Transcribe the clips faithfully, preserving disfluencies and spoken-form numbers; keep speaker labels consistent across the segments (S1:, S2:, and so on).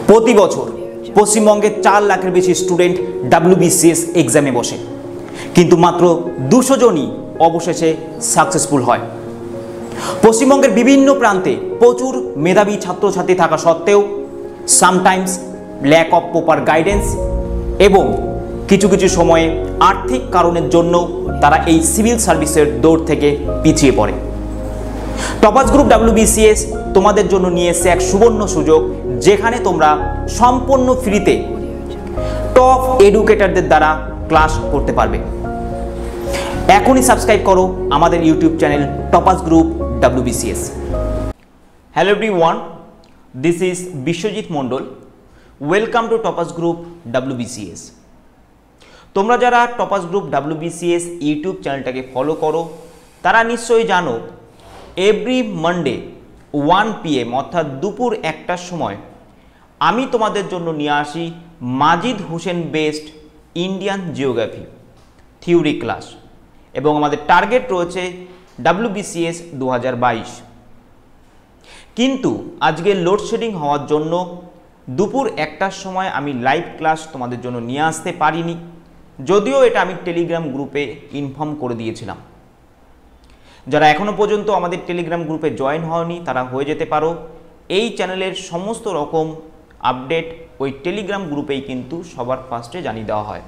S1: প্রতি বছর পশ্চিমবঙ্গে চার লাখের বেশি স্টুডেন্ট ডাব্লিউবিসিএস এক্সামে বসে, কিন্তু মাত্র দুশো জনই অবশেষে সাকসেসফুল হয়। পশ্চিমবঙ্গের বিভিন্ন প্রান্তে প্রচুর মেধাবী ছাত্রছাত্রী থাকা সত্ত্বেও sometimes lack of proper guidance এবং কিছু কিছু সময়ে আর্থিক কারণের জন্য তারা এই সিভিল সার্ভিসের দৌড় থেকে পিছিয়ে পড়ে। টপার্স গ্রুপ ডাব্লিউবিসিএস তোমাদের জন্য নিয়ে এসেছে এক সুবর্ণ সুযোগ, যেখানে তোমরা সম্পূর্ণ ফ্রিতে টপ এডুকেটরদের দ্বারা ক্লাস করতে পারবে। এখনই সাবস্ক্রাইব করো আমাদের YouTube channel Toppers Group WBCS. Hello everyone, this is Biswajit Mondal. Welcome to Toppers Group WBCS. তোমরা যারা টপার্স গ্রুপ ডাব্লিউবিসিএস ইউটিউব চ্যানেলটাকে ফলো করো তারা নিশ্চয়ই জানো এভরি মানডে ওয়ান পিএম অর্থাৎ দুপুর একটার সময় আমি তোমাদের জন্য নিয়ে আসি Majid Hussain based Indian geography theory class, এবং আমাদের টার্গেট রয়েছে ডাব্লিউবিসিএস দু হাজার বাইশ। কিন্তু আজকে লোডশেডিং হওয়ার জন্য দুপুর একটার সময় আমি লাইভ ক্লাস তোমাদের জন্য নিয়ে আসতে পারিনি, যদিও এটা আমি টেলিগ্রাম গ্রুপে ইনফর্ম করে দিয়েছিলাম। যারা এখনও পর্যন্ত আমাদের টেলিগ্রাম গ্রুপে জয়েন হওনি তারা হয়ে যেতে পারো। এই চ্যানেলের সমস্ত রকম আপডেট ওই টেলিগ্রাম গ্রুপেই কিন্তু সবার ফার্স্টে জানিয়ে দেওয়া হয়।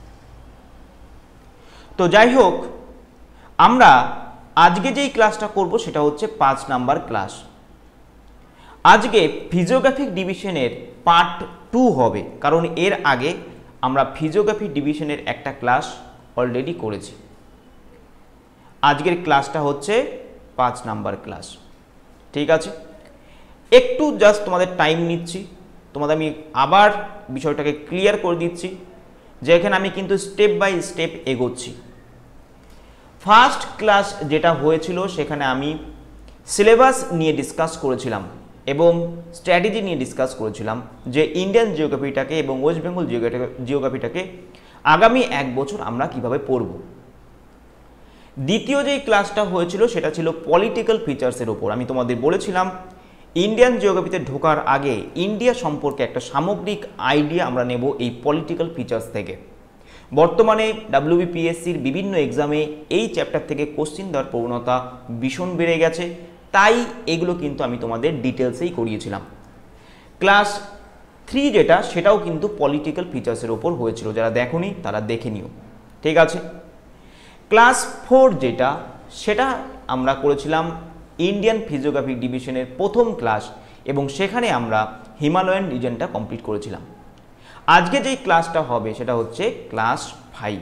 S1: তো যাই হোক, আমরা আজকে যেই ক্লাসটা করব সেটা হচ্ছে পাঁচ নাম্বার ক্লাস। আজকে ফিজিওগ্রাফিক ডিভিশনের পার্ট টু হবে, কারণ এর আগে আমরা ফিজিওগ্রাফি ডিভিশনের একটা ক্লাস অলরেডি করেছি। আজকের ক্লাসটা হচ্ছে পাঁচ নাম্বার ক্লাস, ঠিক আছে? একটু জাস্ট তোমাদের টাইম নিচ্ছি, তোমাদের আমি আবার বিষয়টাকে ক্লিয়ার করে দিচ্ছি যে এখানে আমি কিন্তু স্টেপ বাই স্টেপ এগোচ্ছি। ফার্স্ট ক্লাস যেটা হয়েছিল সেখানে আমি সিলেবাস নিয়ে ডিসকাস করেছিলাম এবং স্ট্র্যাটেজি নিয়ে ডিসকাস করেছিলাম যে ইন্ডিয়ান জিওগ্রাফিটাকে এবং ওয়েস্ট বেঙ্গল জিওগ্রাফিটাকে আগামী এক বছর আমরা কিভাবে পড়ব। দ্বিতীয় যেই ক্লাসটা হয়েছিল সেটা ছিল পলিটিক্যাল ফিচার্সের ওপর। আমি তোমাদের বলেছিলাম ইন্ডিয়ান জিওগ্রাফিতে ঢোকার আগে ইন্ডিয়া সম্পর্কে একটা সামগ্রিক আইডিয়া আমরা নেব এই পলিটিক্যাল ফিচার্স থেকে। বর্তমানে ডাব্লিউবিপিএসসির বিভিন্ন এক্সামে এই চ্যাপ্টার থেকে কোশ্চিন দেওয়ার প্রবণতা ভীষণ বেড়ে গেছে, তাই এগুলো কিন্তু আমি তোমাদের ডিটেলসেই করিয়েছিলাম। ক্লাস থ্রি যেটা সেটাও কিন্তু পলিটিক্যাল ফিচার্সের ওপর হয়েছিল, যারা দেখোনি তারা দেখে নিও, ঠিক আছে? ক্লাস ফোর যেটা সেটা আমরা করেছিলাম ইন্ডিয়ান ফিজিওগ্রাফিক ডিভিশনের প্রথম ক্লাস, এবং সেখানে আমরা হিমালয়ান রিজনটা কমপ্লিট করেছিলাম। আজকে যেই ক্লাসটা হবে সেটা হচ্ছে ক্লাস ফাইভ।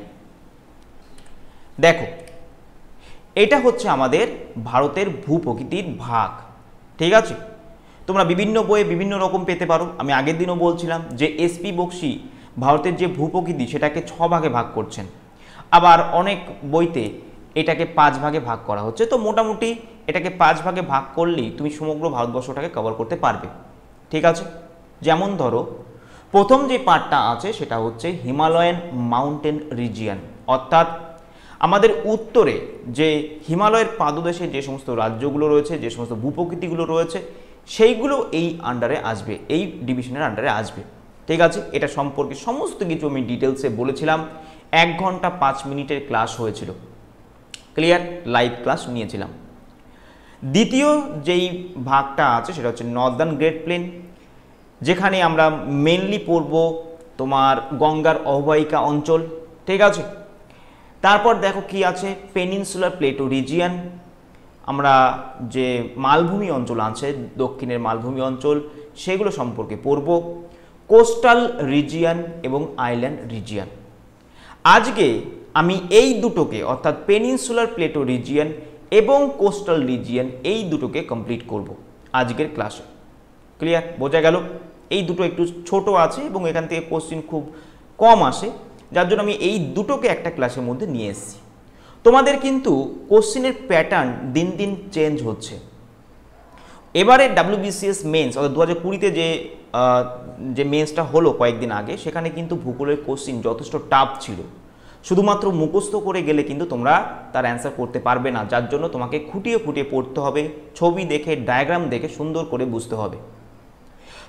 S1: দেখো, এটা হচ্ছে আমাদের ভারতের ভূপ্রকৃতির ভাগ, ঠিক আছে? তোমরা বিভিন্ন বইয়ে বিভিন্ন রকম পেতে পারো। আমি আগের দিনও বলছিলাম যে এসপি বক্সি ভারতের যে ভূপ্রকৃতি সেটাকে ছ ভাগে ভাগ করছেন, আবার অনেক বইতে এটাকে পাঁচ ভাগে ভাগ করা হচ্ছে। তো মোটামুটি এটাকে পাঁচ ভাগে ভাগ করলেই তুমি সমগ্র ভারতবর্ষটাকে কভার করতে পারবে, ঠিক আছে? যেমন ধরো, প্রথম যে পার্টটা আছে সেটা হচ্ছে হিমালয়ান মাউন্টেন রিজিয়ন, অর্থাৎ আমাদের উত্তরে যে হিমালয়ের পাদদেশে যে সমস্ত রাজ্যগুলো রয়েছে, যে সমস্ত ভূপ্রকৃতিগুলো রয়েছে, সেইগুলো এই আন্ডারে আসবে, এই ডিভিশনের আন্ডারে আসবে, ঠিক আছে? এটা সম্পর্কে সমস্ত কিছু আমি ডিটেলসে বলেছিলাম। এক ঘন্টা পাঁচ মিনিটের ক্লাস হয়েছিল, ক্লিয়ার? লাইভ ক্লাস নিয়েছিলাম। দ্বিতীয় যেই ভাগটা আছে সেটা হচ্ছে নর্দার্ন গ্রেট প্লেন, যেখানে আমরা মেনলি পড়ব তোমার গঙ্গার অববাহিকা অঞ্চল, ঠিক আছে? তারপর দেখো কি আছে, পেনিনসুলার প্লেটো রিজিয়ন, আমরা যে মালভূমি অঞ্চল আছে দক্ষিণের মালভূমি অঞ্চল সেগুলো সম্পর্কে পড়ব। কোস্টাল রিজিয়ন এবং আইল্যান্ড রিজিয়ন। আজকে আমি এই দুটোকে অর্থাৎ পেনিনসুলার প্লেটো রিজিয়ন এবং কোস্টাল রিজিয়ন এই দুটোকে কমপ্লিট করব আজকের ক্লাসে, ক্লিয়ার? বোঝা গেল? এই দুটো একটু ছোট আছে এবং এখান থেকে কোশ্চিন খুব কম আসে, যার জন্য আমি এই দুটোকে একটা ক্লাসের মধ্যে নিয়ে এসেছি। তোমাদের কিন্তু কোশ্চিনের প্যাটার্ন দিন দিন চেঞ্জ হচ্ছে। এবারে ডাব্লিউবিসিএস মেন্স অর্থাৎ দু হাজার কুড়িতে যে যে মেন্সটা হলো কয়েকদিন আগে, সেখানে কিন্তু ভূগোলের কোশ্চিন যথেষ্ট টাফ ছিল। শুধুমাত্র মুখস্থ করে গেলে কিন্তু তোমরা তার অ্যান্সার করতে পারবে না, যার জন্য তোমাকে খুঁটিয়ে খুঁটিয়ে পড়তে হবে, ছবি দেখে ডায়াগ্রাম দেখে সুন্দর করে বুঝতে হবে।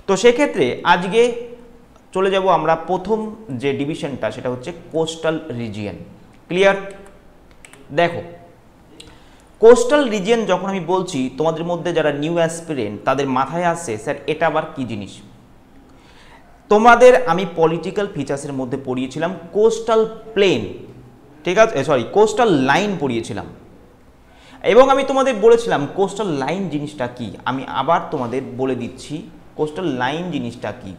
S1: তো সেক্ষেত্রে আজকে চলে যাব আমরা প্রথম যে ডিভিশনটা, সেটা হচ্ছে কোস্টাল রিজিয়ন। ক্লিয়ার? দেখো, কোস্টাল রিজিয়ন যখন আমি বলছি, তোমাদের মধ্যে যারা নিউ অ্যাসপিরেন্ট তাদের মাথায় আসছে স্যার এটা আবার কি জিনিস। তোমাদের আমি পলিটিক্যাল ফিচার্সের মধ্যে পড়িয়েছিলাম কোস্টাল প্লেন, ঠিক আছে, সরি কোস্টাল লাইন পড়িয়েছিলাম, এবং আমি তোমাদের বলেছিলাম কোস্টাল লাইন জিনিসটা কি। আমি আবার তোমাদের বলে দিচ্ছি কোস্টাল লাইন জিনিসটা কি।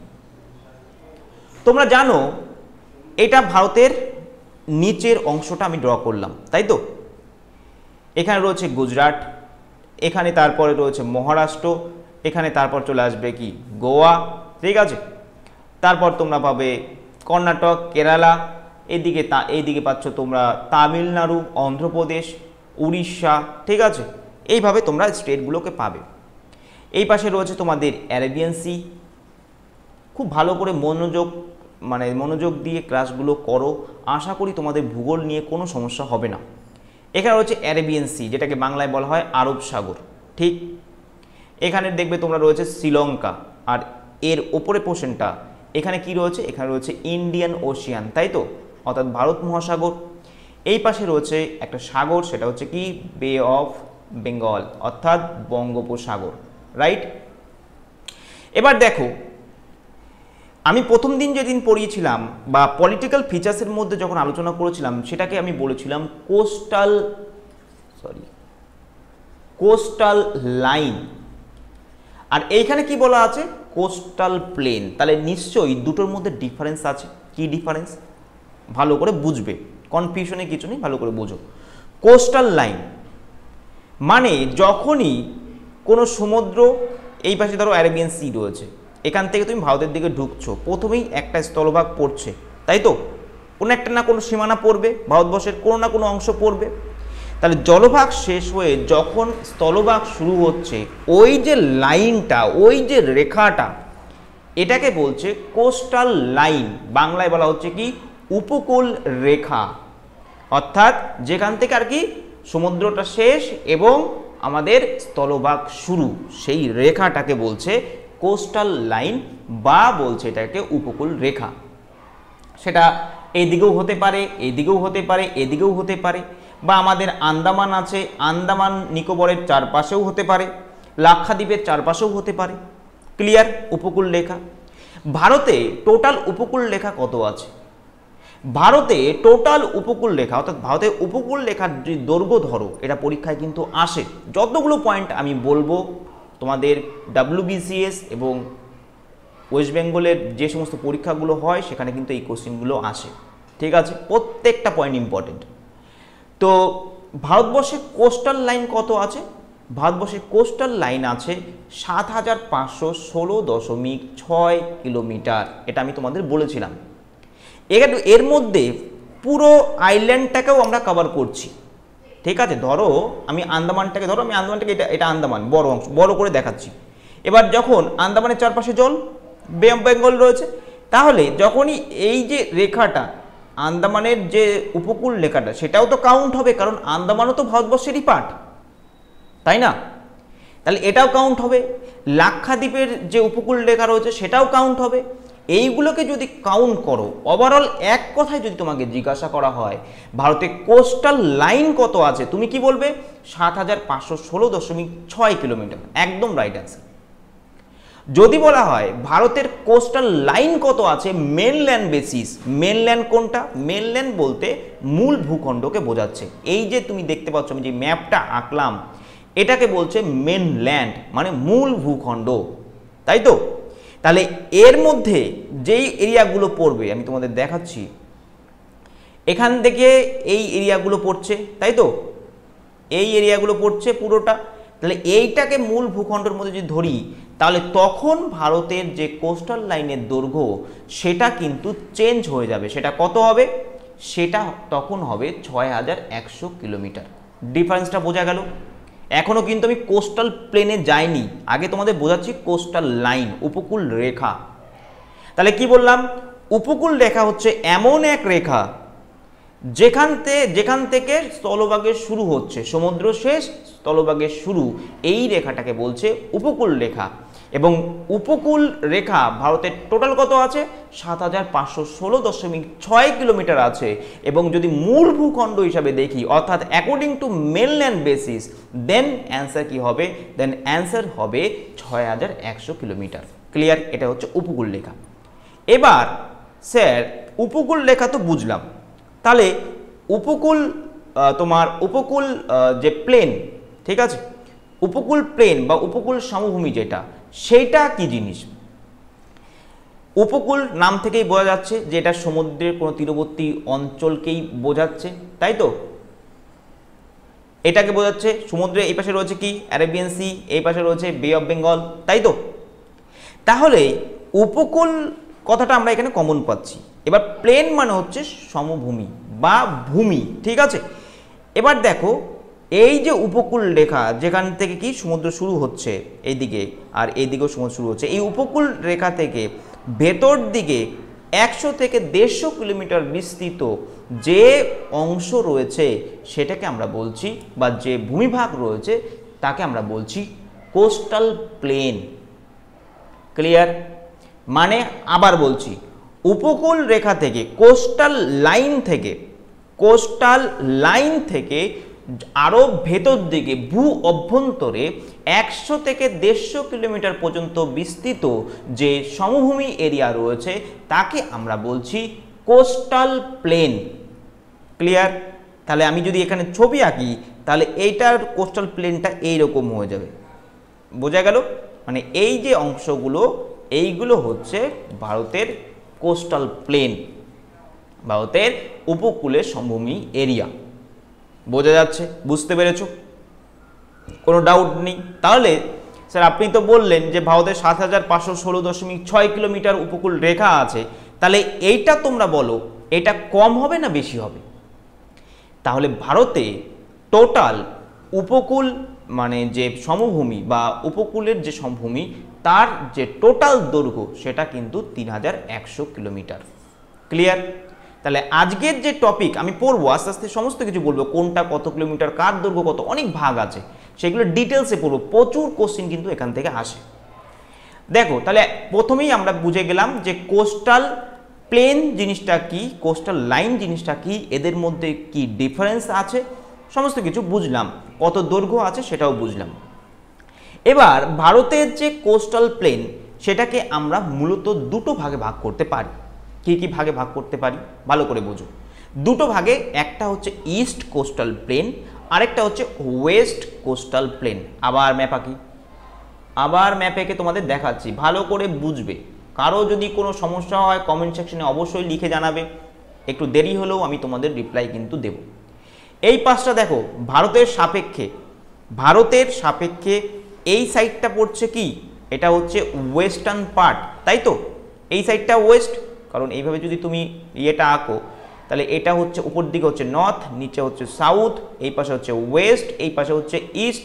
S1: তোমরা জানো এটা ভারতের নিচের অংশটা আমি ড্র করলাম, তাই তো? এখানে রয়েছে গুজরাট, এখানে তারপরে রয়েছে মহারাষ্ট্র, এখানে তারপর চলে আসবে কি গোয়া, ঠিক আছে, তারপর তোমরা পাবে কর্ণাটক, কেরালা, এদিকে তা এইদিকে পাচ্ছ তোমরা তামিলনাড়ু, অন্ধ্রপ্রদেশ, উড়িষ্যা, ঠিক আছে, এইভাবে তোমরা স্টেটগুলোকে পাবে। এই পাশে রয়েছে তোমাদের অ্যারাবিয়ান সি। খুব ভালো করে মনোযোগ মানে মনোযোগ দিয়ে ক্লাসগুলো করো, আশা করি তোমাদের ভূগোল নিয়ে কোনো সমস্যা হবে না। এখানে রয়েছে অ্যারাবিয়ান সি, যেটাকে বাংলায় বলা হয় আরব সাগর, ঠিক। এখানে দেখবে তোমরা রয়েছে শ্রীলঙ্কা, আর এর ওপরে পোর্শনটা এখানে কি রয়েছে, এখানে রয়েছে ইন্ডিয়ান ওশিয়ান, তাই তো, অর্থাৎ ভারত মহাসাগর। এই পাশে রয়েছে একটা সাগর, সেটা হচ্ছে কি বে অফ বেঙ্গল, অর্থাৎ বঙ্গোপসাগর, রাইট। এবার দেখো, আমি প্রথম দিন যেদিন পড়িয়েছিলাম বা পলিটিক্যাল ফিচার্সের মধ্যে যখন আলোচনা করেছিলাম, সেটাকে আমি বলেছিলাম কোস্টাল সরি কোস্টাল লাইন, আর এইখানে কি বলা আছে কোস্টাল প্লেন। তাহলে নিশ্চয়ই দুটোর মধ্যে ডিফারেন্স আছে। কি ডিফারেন্স ভালো করে বুঝবে, কনফিউশনে কিছু নেই, ভালো করে বোঝো। কোস্টাল লাইন মানে যখনই কোনো সমুদ্র, এই পাশে ধরো অ্যারাবিয়ান সি রয়েছে, এখান থেকে তুমি ভারতের দিকে ঢুকছো, প্রথমেই একটা স্থলভাগ পড়ছে, তাই তো, কোনো একটা না কোনো সীমানা পড়বে, ভারতবর্ষের কোনো না কোনো অংশ পড়বে। তাহলে জলভাগ শেষ হয়ে যখন স্থলভাগ শুরু হচ্ছে, ওই যে লাইনটা, ওই যে রেখাটা, এটাকে বলছে কোস্টাল লাইন। বাংলায় বলা হচ্ছে কি উপকূল রেখা, অর্থাৎ যেখান থেকে আর কি সমুদ্রটা শেষ এবং আমাদের স্থলভাগ শুরু, সেই রেখাটাকে বলছে কোস্টাল লাইন, বা বলছে এটাকে উপকূল রেখা। সেটা এদিকেও হতে পারে, এদিকেও হতে পারে, এদিকেও হতে পারে, বা আমাদের আন্দামান আছে, আন্দামান নিকোবরের চারপাশেও হতে পারে, লাক্ষাদ্বীপের চারপাশেও হতে পারে। ক্লিয়ার? উপকূল রেখা। ভারতে টোটাল উপকূল রেখা কত আছে? ভারতে টোটাল উপকূল রেখা, অর্থাৎ ভারতের উপকূল রেখার যে দৈর্ঘ্য ধরো, এটা পরীক্ষায় কিন্তু আসে। যতগুলো পয়েন্ট আমি বলবো তোমাদের ডাব্লিউবিসিএস এবং ওয়েস্ট বেঙ্গলের যে সমস্ত পরীক্ষাগুলো হয়, সেখানে কিন্তু এই কোশ্চেনগুলো আসে, ঠিক আছে, প্রত্যেকটা পয়েন্ট ইম্পর্টেন্ট। তো ভারতবর্ষে কোস্টাল লাইন কত আছে? ভারতবর্ষে কোস্টাল লাইন আছে সাত হাজার পাঁচশো ষোলো দশমিক ছয় কিলোমিটার। এটা আমি তোমাদের বলেছিলাম। এর এর মধ্যে পুরো আইল্যান্ডটাকেও আমরা কভার করছি, ঠিক আছে। ধরো আমি আন্দামানটাকে ধরো আমি আন্দামানটাকে এটা এটা আন্দামান বড় অংশ বড় করে দেখাচ্ছি। এবার যখন আন্দামানের চারপাশে জল, বে অফ বেঙ্গল রয়েছে, তাহলে যখনই এই যে রেখাটা আন্দামানের যে উপকূল রেখাটা, সেটাও তো কাউন্ট হবে, কারণ আন্দামানও তো ভারতবর্ষেরই পার্ট, তাই না? তাহলে এটাও কাউন্ট হবে। লাক্ষাদ্বীপের যে উপকূল রেখা রয়েছে সেটাও কাউন্ট হবে। এইগুলোকে যদি কাউন্ট করো, ওভারঅল এক কথায় যদি তোমাকে জিজ্ঞাসা করা হয় ভারতের কোস্টাল লাইন কত আছে, তুমি কি বলবে? সাত হাজার পাঁচশো ষোলো দশমিক ছয় কিলোমিটার, একদম রাইট অ্যান্সার। যদি বলা হয় ভারতের কোস্টাল লাইন কত আছে মেনল্যান্ড বেসিস, মেনল্যান্ড কোনটা? মেনল্যান্ড বলতে মূল ভূখণ্ডকে বোঝাচ্ছে। এই যে তুমি দেখতে পাচ্ছ আমি যে ম্যাপটা আঁকলাম, এটাকে বলছে মেনল্যান্ড, মানে মূল ভূখণ্ড, তাই তো। তাহলে এর মধ্যে যেই এরিয়াগুলো পড়বে আমি তোমাদের দেখাচ্ছি, এখান থেকে এই এরিয়াগুলো পড়ছে, তাই তো, এই এরিয়াগুলো পড়ছে পুরোটা। তাহলে এইটাকে মূল ভূখণ্ডের মধ্যে যদি ধরি, তাহলে তখন ভারতের যে কোস্টাল লাইনের দৈর্ঘ্য সেটা কিন্তু চেঞ্জ হয়ে যাবে। সেটা কত হবে? সেটা তখন হবে ছয় হাজার একশো কিলোমিটার। ডিফারেন্সটা বোঝা গেল? এখনও কিন্তু আমি কোস্টাল প্লেনে যাইনি, আগে তোমাদের বোঝাচ্ছি কোস্টাল লাইন, উপকূল রেখা। তাহলে কি বললাম? উপকূল রেখা হচ্ছে এমন এক রেখা যেখান থেকে যেখান থেকে স্থলভাগের শুরু হচ্ছে, সমুদ্র শেষ স্থলভাগের শুরু, এই রেখাটাকে বলছে উপকূল রেখা। এবং উপকূল রেখা ভারতের টোটাল কত আছে সাত হাজার পাঁচশো ষোলো দশমিক ছয় কিলোমিটার আছে। এবং যদি মূল ভূখণ্ড হিসাবে দেখি অর্থাৎ according to mainland basis, then answer কি হবে, দেন অ্যান্সার হবে ছয় হাজার একশো কিলোমিটার। ক্লিয়ার? এটা হচ্ছে উপকূল রেখা। এবার স্যার উপকূল রেখা তো বুঝলাম, তাহলে উপকূল তোমার উপকূল যে প্লেন, ঠিক আছে, উপকূল প্লেন বা উপকূল সমভূমি যেটা, সেইটা কি জিনিস? উপকূল নাম থেকেই বোঝা যাচ্ছে যে এটা সমুদ্রের কোনো তীরবর্তী অঞ্চলকেই বোঝাচ্ছে, তাই তো? এটাকে বোঝাচ্ছে। সমুদ্রের এই পাশে রয়েছে কি অ্যারাবিয়ান সি, এই পাশে রয়েছে বে অফ বেঙ্গল, তাই তো? তাহলে উপকূল কথাটা আমরা এখানে কমন পাচ্ছি। এবার প্লেন মানে হচ্ছে সমভূমি বা ভূমি, ঠিক আছে? এবার দেখো এই যে উপকূল রেখা যেখান থেকে কি সমুদ্র শুরু হচ্ছে এইদিকে আর এইদিকেও সমুদ্র শুরু হচ্ছে, এই উপকূল রেখা থেকে ভেতর দিকে একশো থেকে দেড়শো কিলোমিটার বিস্তৃত যে অংশ রয়েছে সেটাকে আমরা বলছি, বা যে ভূমিভাগ রয়েছে তাকে আমরা বলছি কোস্টাল প্লেন। ক্লিয়ার? মানে আবার বলছি, উপকূল রেখা থেকে কোস্টাল লাইন থেকে কোস্টাল লাইন থেকে আরও ভেতর দিকে ভূ অভ্যন্তরে একশো থেকে দেড়শো কিলোমিটার পর্যন্ত বিস্তৃত যে সমভূমি এরিয়া রয়েছে তাকে আমরা বলছি কোস্টাল প্লেন। ক্লিয়ার? তাহলে আমি যদি এখানে ছবি আঁকি তাহলে এইটার কোস্টাল প্লেনটা এইরকম হয়ে যাবে। বোঝা গেল? মানে এই যে অংশগুলো এইগুলো হচ্ছে ভারতের কোস্টাল প্লেন, ভারতের উপকূলের সমভূমি এরিয়া। বোঝা যাচ্ছে? বুঝতে পেরেছো? কোনো ডাউট নেই? তাহলে স্যার আপনি তো বললেন যে ভারতের সাত হাজার পাঁচশো ষোলো দশমিক ছয় কিলোমিটার উপকূল রেখা আছে, তাহলে এইটা তোমরা বলো এটা কম হবে না বেশি হবে? তাহলে ভারতে টোটাল উপকূল মানে যে সমভূমি বা উপকূলের যে সমভূমি তার যে টোটাল দৈর্ঘ্য সেটা কিন্তু তিন হাজার একশো কিলোমিটার। ক্লিয়ার? তাহলে আজকের যে টপিক আমি পড়বো আস্তে আস্তে সমস্ত কিছু বলবো, কোনটা কত কিলোমিটার, কার দৈর্ঘ্য কত, অনেক ভাগ আছে, সেগুলো ডিটেলসে পড়বো। প্রচুর কোশ্চিন কিন্তু এখান থেকে আসে। দেখো তাহলে প্রথমেই আমরা বুঝে গেলাম যে কোস্টাল প্লেন জিনিসটা কি, কোস্টাল লাইন জিনিসটা কি, এদের মধ্যে কি ডিফারেন্স আছে, সমস্ত কিছু বুঝলাম। কত দৈর্ঘ্য আছে সেটাও বুঝলাম। এবার ভারতের যে কোস্টাল প্লেন সেটাকে আমরা মূলত দুটো ভাগে ভাগ করতে পারি। কি কি ভাগে ভাগ করতে পারি ভালো করে বোঝো। দুটো ভাগে, একটা হচ্ছে ইস্ট কোস্টাল প্লেন, আরেকটা হচ্ছে ওয়েস্ট কোস্টাল প্লেন। আবার ম্যাপ আঁকি, আবার ম্যাপে এঁকে তোমাদের দেখাচ্ছি, ভালো করে বুঝবে। কারো যদি কোনো সমস্যা হয় কমেন্ট সেকশনে অবশ্যই লিখে জানাবে, একটু দেরি হলেও আমি তোমাদের রিপ্লাই কিন্তু দেব। এই পাশটা দেখো ভারতের সাপেক্ষে, ভারতের সাপেক্ষে এই সাইডটা পড়ছে কি, এটা হচ্ছে ওয়েস্টার্ন পার্ট, তাই তো? এই সাইডটা ওয়েস্ট, কারণ এইভাবে যদি তুমি ইয়েটা আঁকো তাহলে এটা হচ্ছে উপর দিকে হচ্ছে নর্থ, নিচে হচ্ছে সাউথ, এই পাশে হচ্ছে ওয়েস্ট, এই পাশে হচ্ছে ইস্ট।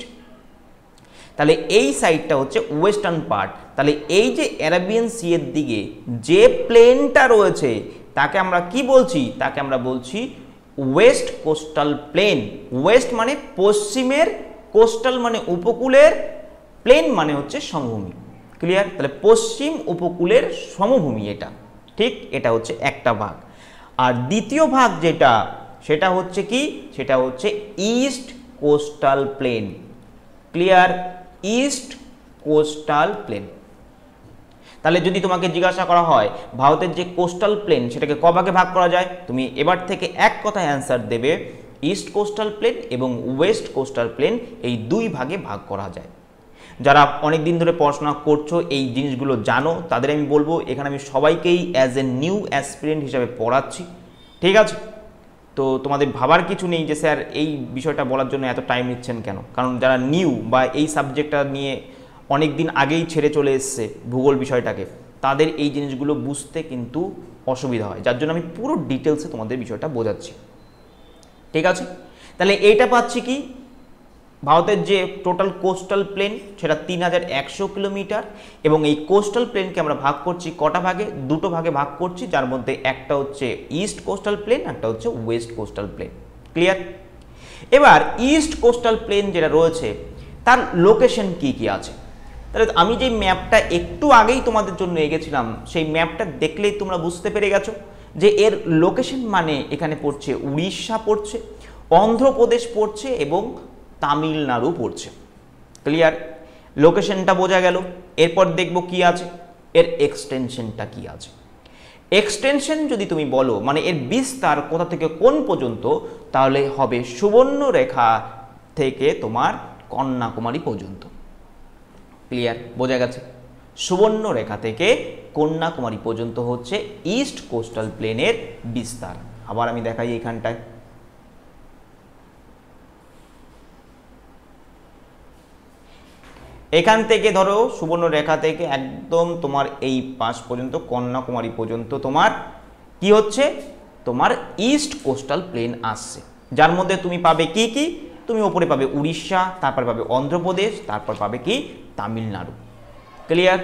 S1: তাহলে এই সাইডটা হচ্ছে ওয়েস্টার্ন পার্ট। তাহলে এই যে অ্যারাবিয়ান সি এর দিকে যে প্লেনটা রয়েছে তাকে আমরা কি বলছি, তাকে আমরা বলছি ওয়েস্ট কোস্টাল প্লেন। ওয়েস্ট মানে পশ্চিমের, কোস্টাল মানে উপকূলের, প্লেন মানে হচ্ছে সমভূমি। ক্লিয়ার? তাহলে পশ্চিম উপকূলের সমভূমি এটা, ঠিক? এটা হচ্ছে একটা ভাগ। আর দ্বিতীয় ভাগ যেটা সেটা হচ্ছে কি, সেটা হচ্ছে east coastal plain. Clear? East coastal plain. তাহলে যদি তোমাকে জিজ্ঞাসা করা হয় ভারতের যে কোস্টাল প্লেন সেটাকে ক ভাগে ভাগ করা যায়, তুমি এবার থেকে এক কথায় অ্যান্সার দেবে ইস্ট কোস্টাল প্লেন এবং ওয়েস্ট কোস্টাল প্লেন, এই দুই ভাগে ভাগ করা যায়। যারা অনেক দিন ধরে পড়াশোনা করছো এই জিনিসগুলো জানো, তাদের আমি বলবো এখানে আমি সবাইকেই অ্যাজ এ নিউ অ্যাসপিরেন্ট হিসাবে পড়াচ্ছি, ঠিক আছে? তো তোমাদের ভাবার কিছু নেই যে স্যার এই বিষয়টা বলার জন্য এত টাইম নিচ্ছেন কেন, কারণ যারা নিউ বা এই সাবজেক্টটা নিয়ে অনেক দিন আগেই ছেড়ে চলে এসছে ভূগোল বিষয়টাকে, তাদের এই জিনিসগুলো বুঝতে কিন্তু অসুবিধা হয়, যার জন্য আমি পুরো ডিটেলসে তোমাদের বিষয়টা বোঝাচ্ছি, ঠিক আছে? তাহলে এইটা পাচ্ছি কি, ভারতের যে টোটাল কোস্টাল প্লেন সেটা তিন হাজার একশো কিলোমিটার, এবং এই কোস্টাল প্লেনকে আমরা ভাগ করছি কটা ভাগে, দুটো ভাগে ভাগ করছি, যার মধ্যে একটা হচ্ছে ইস্ট কোস্টাল প্লেন, একটা হচ্ছে ওয়েস্ট কোস্টাল প্লেন। ক্লিয়ার? এবার ইস্ট কোস্টাল প্লেন যেটা রয়েছে তার লোকেশন কি কি আছে, তাহলে আমি যে ম্যাপটা একটু আগেই তোমাদের জন্য এগেছিলাম সেই ম্যাপটা দেখলেই তোমরা বুঝতে পেরে গেছো যে এর লোকেশন মানে এখানে পড়ছে উড়িষ্যা পড়ছে, অন্ধ্রপ্রদেশ পড়ছে এবং তামিলনাড়ু পড়ছে। ক্লিয়ার? লোকেশনটা বোঝা গেল। এরপর দেখব কি আছে, এর এক্সটেনশনটা কি আছে। এক্সটেনশন যদি তুমি বলো মানে এর বিস্তার কোথা থেকে কোন পর্যন্ত, তাহলে হবে সুবর্ণরেখা থেকে তোমার কন্যাকুমারী পর্যন্ত। ক্লিয়ার? বোঝা গেছে? সুবর্ণরেখা থেকে কন্যাকুমারী পর্যন্ত হচ্ছে ইস্ট কোস্টাল প্লেনের বিস্তার। আবার আমি দেখাই এখানটায়, এখান থেকে ধরো সুবর্ণরেখা থেকে একদম তোমার এই পাশ পর্যন্ত কন্যাকুমারী পর্যন্ত তোমার কি হচ্ছে, তোমার ইস্ট কোস্টাল প্লেন আসছে, যার মধ্যে তুমি পাবে কি কি, তুমি ওপরে পাবে উড়িষ্যা, তারপর পাবে অন্ধ্রপ্রদেশ, তারপর পাবে কি তামিলনাড়ু। ক্লিয়ার?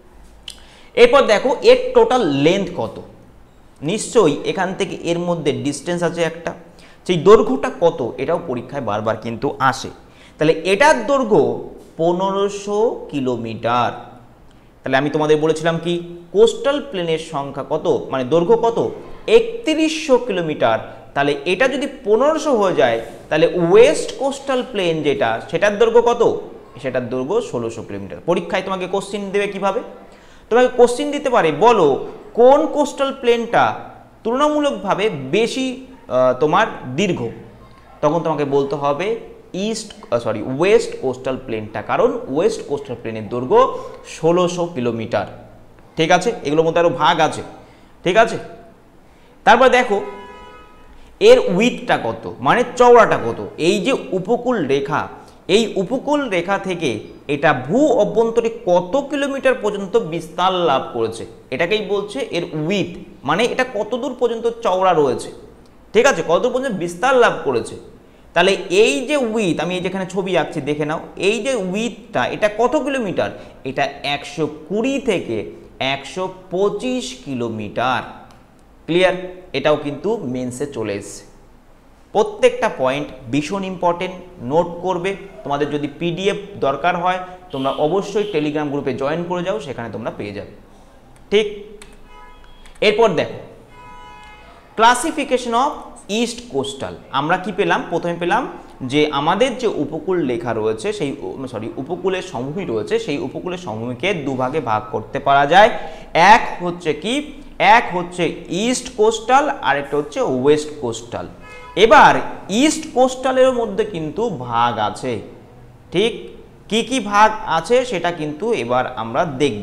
S1: এরপর দেখো এর টোটাল লেন্থ কত। নিশ্চয়ই এখান থেকে এর মধ্যে ডিস্টেন্স আছে একটা, সেই দৈর্ঘ্যটা কত এটাও পরীক্ষায় বারবার কিন্তু আসে। তাহলে এটার দৈর্ঘ্য পনেরোশো কিলোমিটার। তাহলে আমি তোমাদের বলেছিলাম কি কোস্টাল প্লেনের সংখ্যা কত, মানে দৈর্ঘ্য কত, একত্রিশশো কিলোমিটার। তাহলে এটা যদি পনেরোশো হয়ে যায় তাহলে ওয়েস্ট কোস্টাল প্লেন যেটা সেটার দৈর্ঘ্য কত, সেটার দৈর্ঘ্য ষোলোশো কিলোমিটার। পরীক্ষায় তোমাকে কোশ্চিন দেবে কিভাবে, তোমাকে কোশ্চিন দিতে পারে বলো কোন কোস্টাল প্লেনটা তুলনামূলকভাবে বেশি তোমার দীর্ঘ, তখন তোমাকে বলতে হবে ইস্ট সরি ওয়েস্ট কোস্টাল প্লেনটা, কারণ ওয়েস্ট কোস্টাল প্লেনের দৈর্ঘ্য ষোলোশো কিলোমিটার। ঠিক আছে? এগুলোর মধ্যে আরও ভাগ আছে। ঠিক আছে? তারপর দেখো এর উইথটা কত, মানে চওড়াটা কত। এই যে উপকূল রেখা, এই উপকূল রেখা থেকে এটা ভূ অভ্যন্তরে কত কিলোমিটার পর্যন্ত বিস্তার লাভ করেছে, এটাকেই বলছে এর উইথ, মানে এটা কতদূর পর্যন্ত চওড়া রয়েছে। ঠিক আছে? কতদূর পর্যন্ত বিস্তার লাভ করেছে। তাহলে এই যে উইথ, আমি এই যেখানে ছবি আঁকছি দেখে নাও, এই যে উইথটা এটা কত কিলোমিটার, এটা একশো কুড়ি থেকে একশো পঁচিশ কিলোমিটার। ক্লিয়ার? এটাও কিন্তু মেন্সে চলে এসছে। প্রত্যেকটা পয়েন্ট ভীষণ ইম্পর্টেন্ট, নোট করবে। তোমাদের যদি পিডিএফ দরকার হয় তোমরা অবশ্যই টেলিগ্রাম গ্রুপে জয়েন করে যাও, সেখানে তোমরা পেয়ে যাবে। ঠিক? এরপর দেখো ক্লাসিফিকেশন অফ ইস্ট কোস্টাল। আমরা কি পেলাম, প্রথমে পেলাম যে আমাদের যে উপকূল রেখা রয়েছে সেই সরি উপকূলের সমভূমি রয়েছে, সেই উপকূলের সমভূমিকে দুভাগে ভাগ করতে পারা যায়। এক হচ্ছে কি, এক হচ্ছে ইস্ট কোস্টাল আর একটা হচ্ছে ওয়েস্ট কোস্টাল। এবার ইস্ট কোস্টালের মধ্যে কিন্তু ভাগ আছে। ঠিক? কি কি ভাগ আছে সেটা কিন্তু এবার আমরা দেখব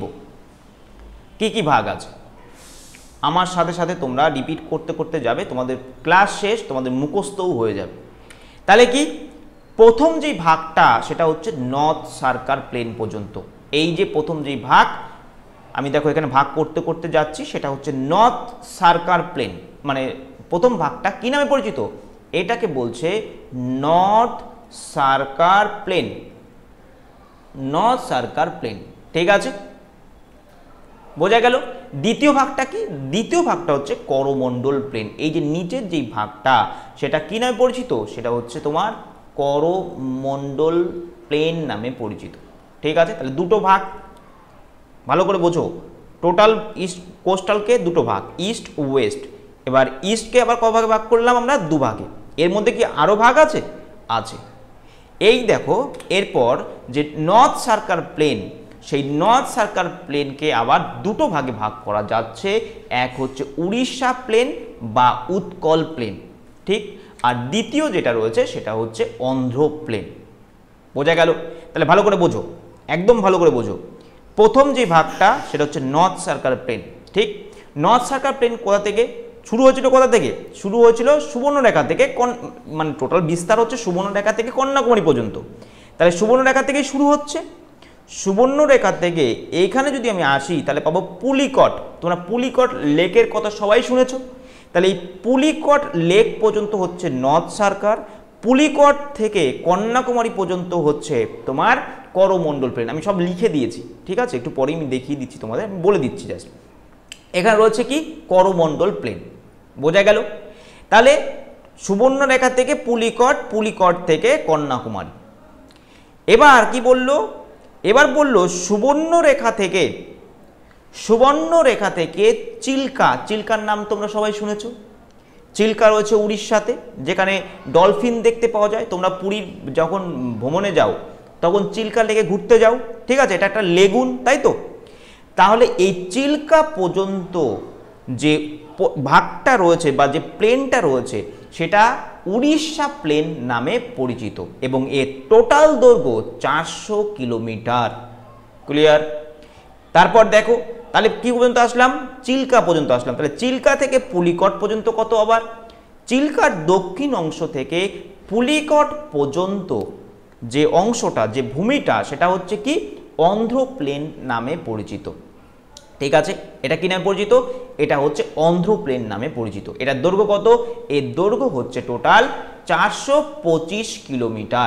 S1: কি কি ভাগ আছে। আমার সাথে সাথে তোমরা রিপিট করতে করতে যাবে, তোমাদের ক্লাস শেষ, তোমাদের মুখস্থও হয়ে যাবে। তাহলে কি প্রথম যেই ভাগটা সেটা হচ্ছে নর্থ সার্কার প্লেন পর্যন্ত। এই যে প্রথম যেই ভাগ আমি দেখো এখানে ভাগ করতে করতে যাচ্ছি, সেটা হচ্ছে নর্থ সার্কার প্লেন। মানে প্রথম ভাগটা কি নামে পরিচিত, এটাকে বলছে north Circar plain. North Circar plain. ঠিক আছে? বোঝা গেল? দ্বিতীয় ভাগটা কি, দ্বিতীয় ভাগটা হচ্ছে করমণ্ডল প্লেন। এই যে নিচের যেই ভাগটা সেটা কি নামে পরিচিত, সেটা হচ্ছে তোমার করমণ্ডল প্লেন নামে পরিচিত। ঠিক আছে? তাহলে দুটো ভাগ ভালো করে বোঝো, টোটাল ইস্ট কোস্টালকে দুটো ভাগ, ইস্ট ওয়েস্ট। এবার ইস্টকে আবার ক ভাগে ভাগ করলাম আমরা, দু ভাগে। এর মধ্যে কি আরও ভাগ আছে? আছে। এই দেখো এরপর যে নর্থ সার্কার প্লেন, সেই নর্থ সার্কার প্লেনকে আবার দুটো ভাগে ভাগ করা যাচ্ছে। এক হচ্ছে উড়িষ্যা প্লেন বা উৎকল প্লেন। ঠিক? আর দ্বিতীয় যেটা রয়েছে সেটা হচ্ছে অন্ধ্র প্লেন। বোঝা গেল? তাহলে ভালো করে বোঝো, একদম ভালো করে বোঝো। প্রথম যে ভাগটা সেটা হচ্ছে নর্থ সার্কার প্লেন। ঠিক? নর্থ সার্কার প্লেন কোথা থেকে শুরু হয়েছিল, কোথা থেকে শুরু হয়েছিল, সুবর্ণরেখা থেকে, মানে টোটাল বিস্তার হচ্ছে সুবর্ণরেখা থেকে কন্যাকুমারী পর্যন্ত। তাহলে সুবর্ণরেখা থেকেই শুরু হচ্ছে। সুবর্ণরেখা থেকে এইখানে যদি আমি আসি তাহলে পাবো পুলিকট। তোমরা পুলিকট লেকের কথা সবাই শুনেছো। তাহলে এই পুলিকট লেক পর্যন্ত হচ্ছে নর্থ সার্কার, পুলিকট থেকে কন্যাকুমারী পর্যন্ত হচ্ছে তোমার করমণ্ডল প্লেন। আমি সব লিখে দিয়েছি। ঠিক আছে? একটু পরেই আমি দেখিয়ে দিচ্ছি তোমাদের, আমি বলে দিচ্ছি জাস্ট। এখানে রয়েছে কি করমণ্ডল প্লেন। বোঝা গেল? তাহলে সুবর্ণরেখা থেকে পুলিকট, পুলিকট থেকে কন্যাকুমারী। এবার কি বললো, এবার বলল সুবর্ণরেখা থেকে সুবর্ণরেখা থেকে চিল্কা, চিল্কার নাম তোমরা সবাই শুনেছো। চিল্কা রয়েছে উড়িষ্যাতে, যেখানে ডলফিন দেখতে পাওয়া যায়। তোমরা পুরীর যখন ভ্রমণে যাও তখন চিল্কা লেকে ঘুরতে যাও, ঠিক আছে, এটা একটা লেগুন, তাই তো। তাহলে এই চিল্কা পর্যন্ত যে ভাগটা রয়েছে বা যে প্লেনটা রয়েছে সেটা উড়িষ্যা প্লেন নামে পরিচিত এবং এর টোটাল দৈর্ঘ্য চারশো কিলোমিটার। ক্লিয়ার? তারপর দেখো, তাহলে কি পর্যন্ত আসলাম? চিল্কা পর্যন্ত আসলাম। তাহলে চিল্কা থেকে পুলিকট পর্যন্ত কত? আবার চিল্কার দক্ষিণ অংশ থেকে পুলিকট পর্যন্ত যে অংশটা, যে ভূমিটা, সেটা হচ্ছে কি অন্ধ্র প্লেন নামে পরিচিত। ঠিক আছে, এটা কি নামে পরিচিত? এটা হচ্ছে অন্ধ্র প্লেন নামে পরিচিত। এটার দৈর্ঘ্য কত? এর দৈর্ঘ্য হচ্ছে টোটাল চারশো পঁচিশ কিলোমিটার।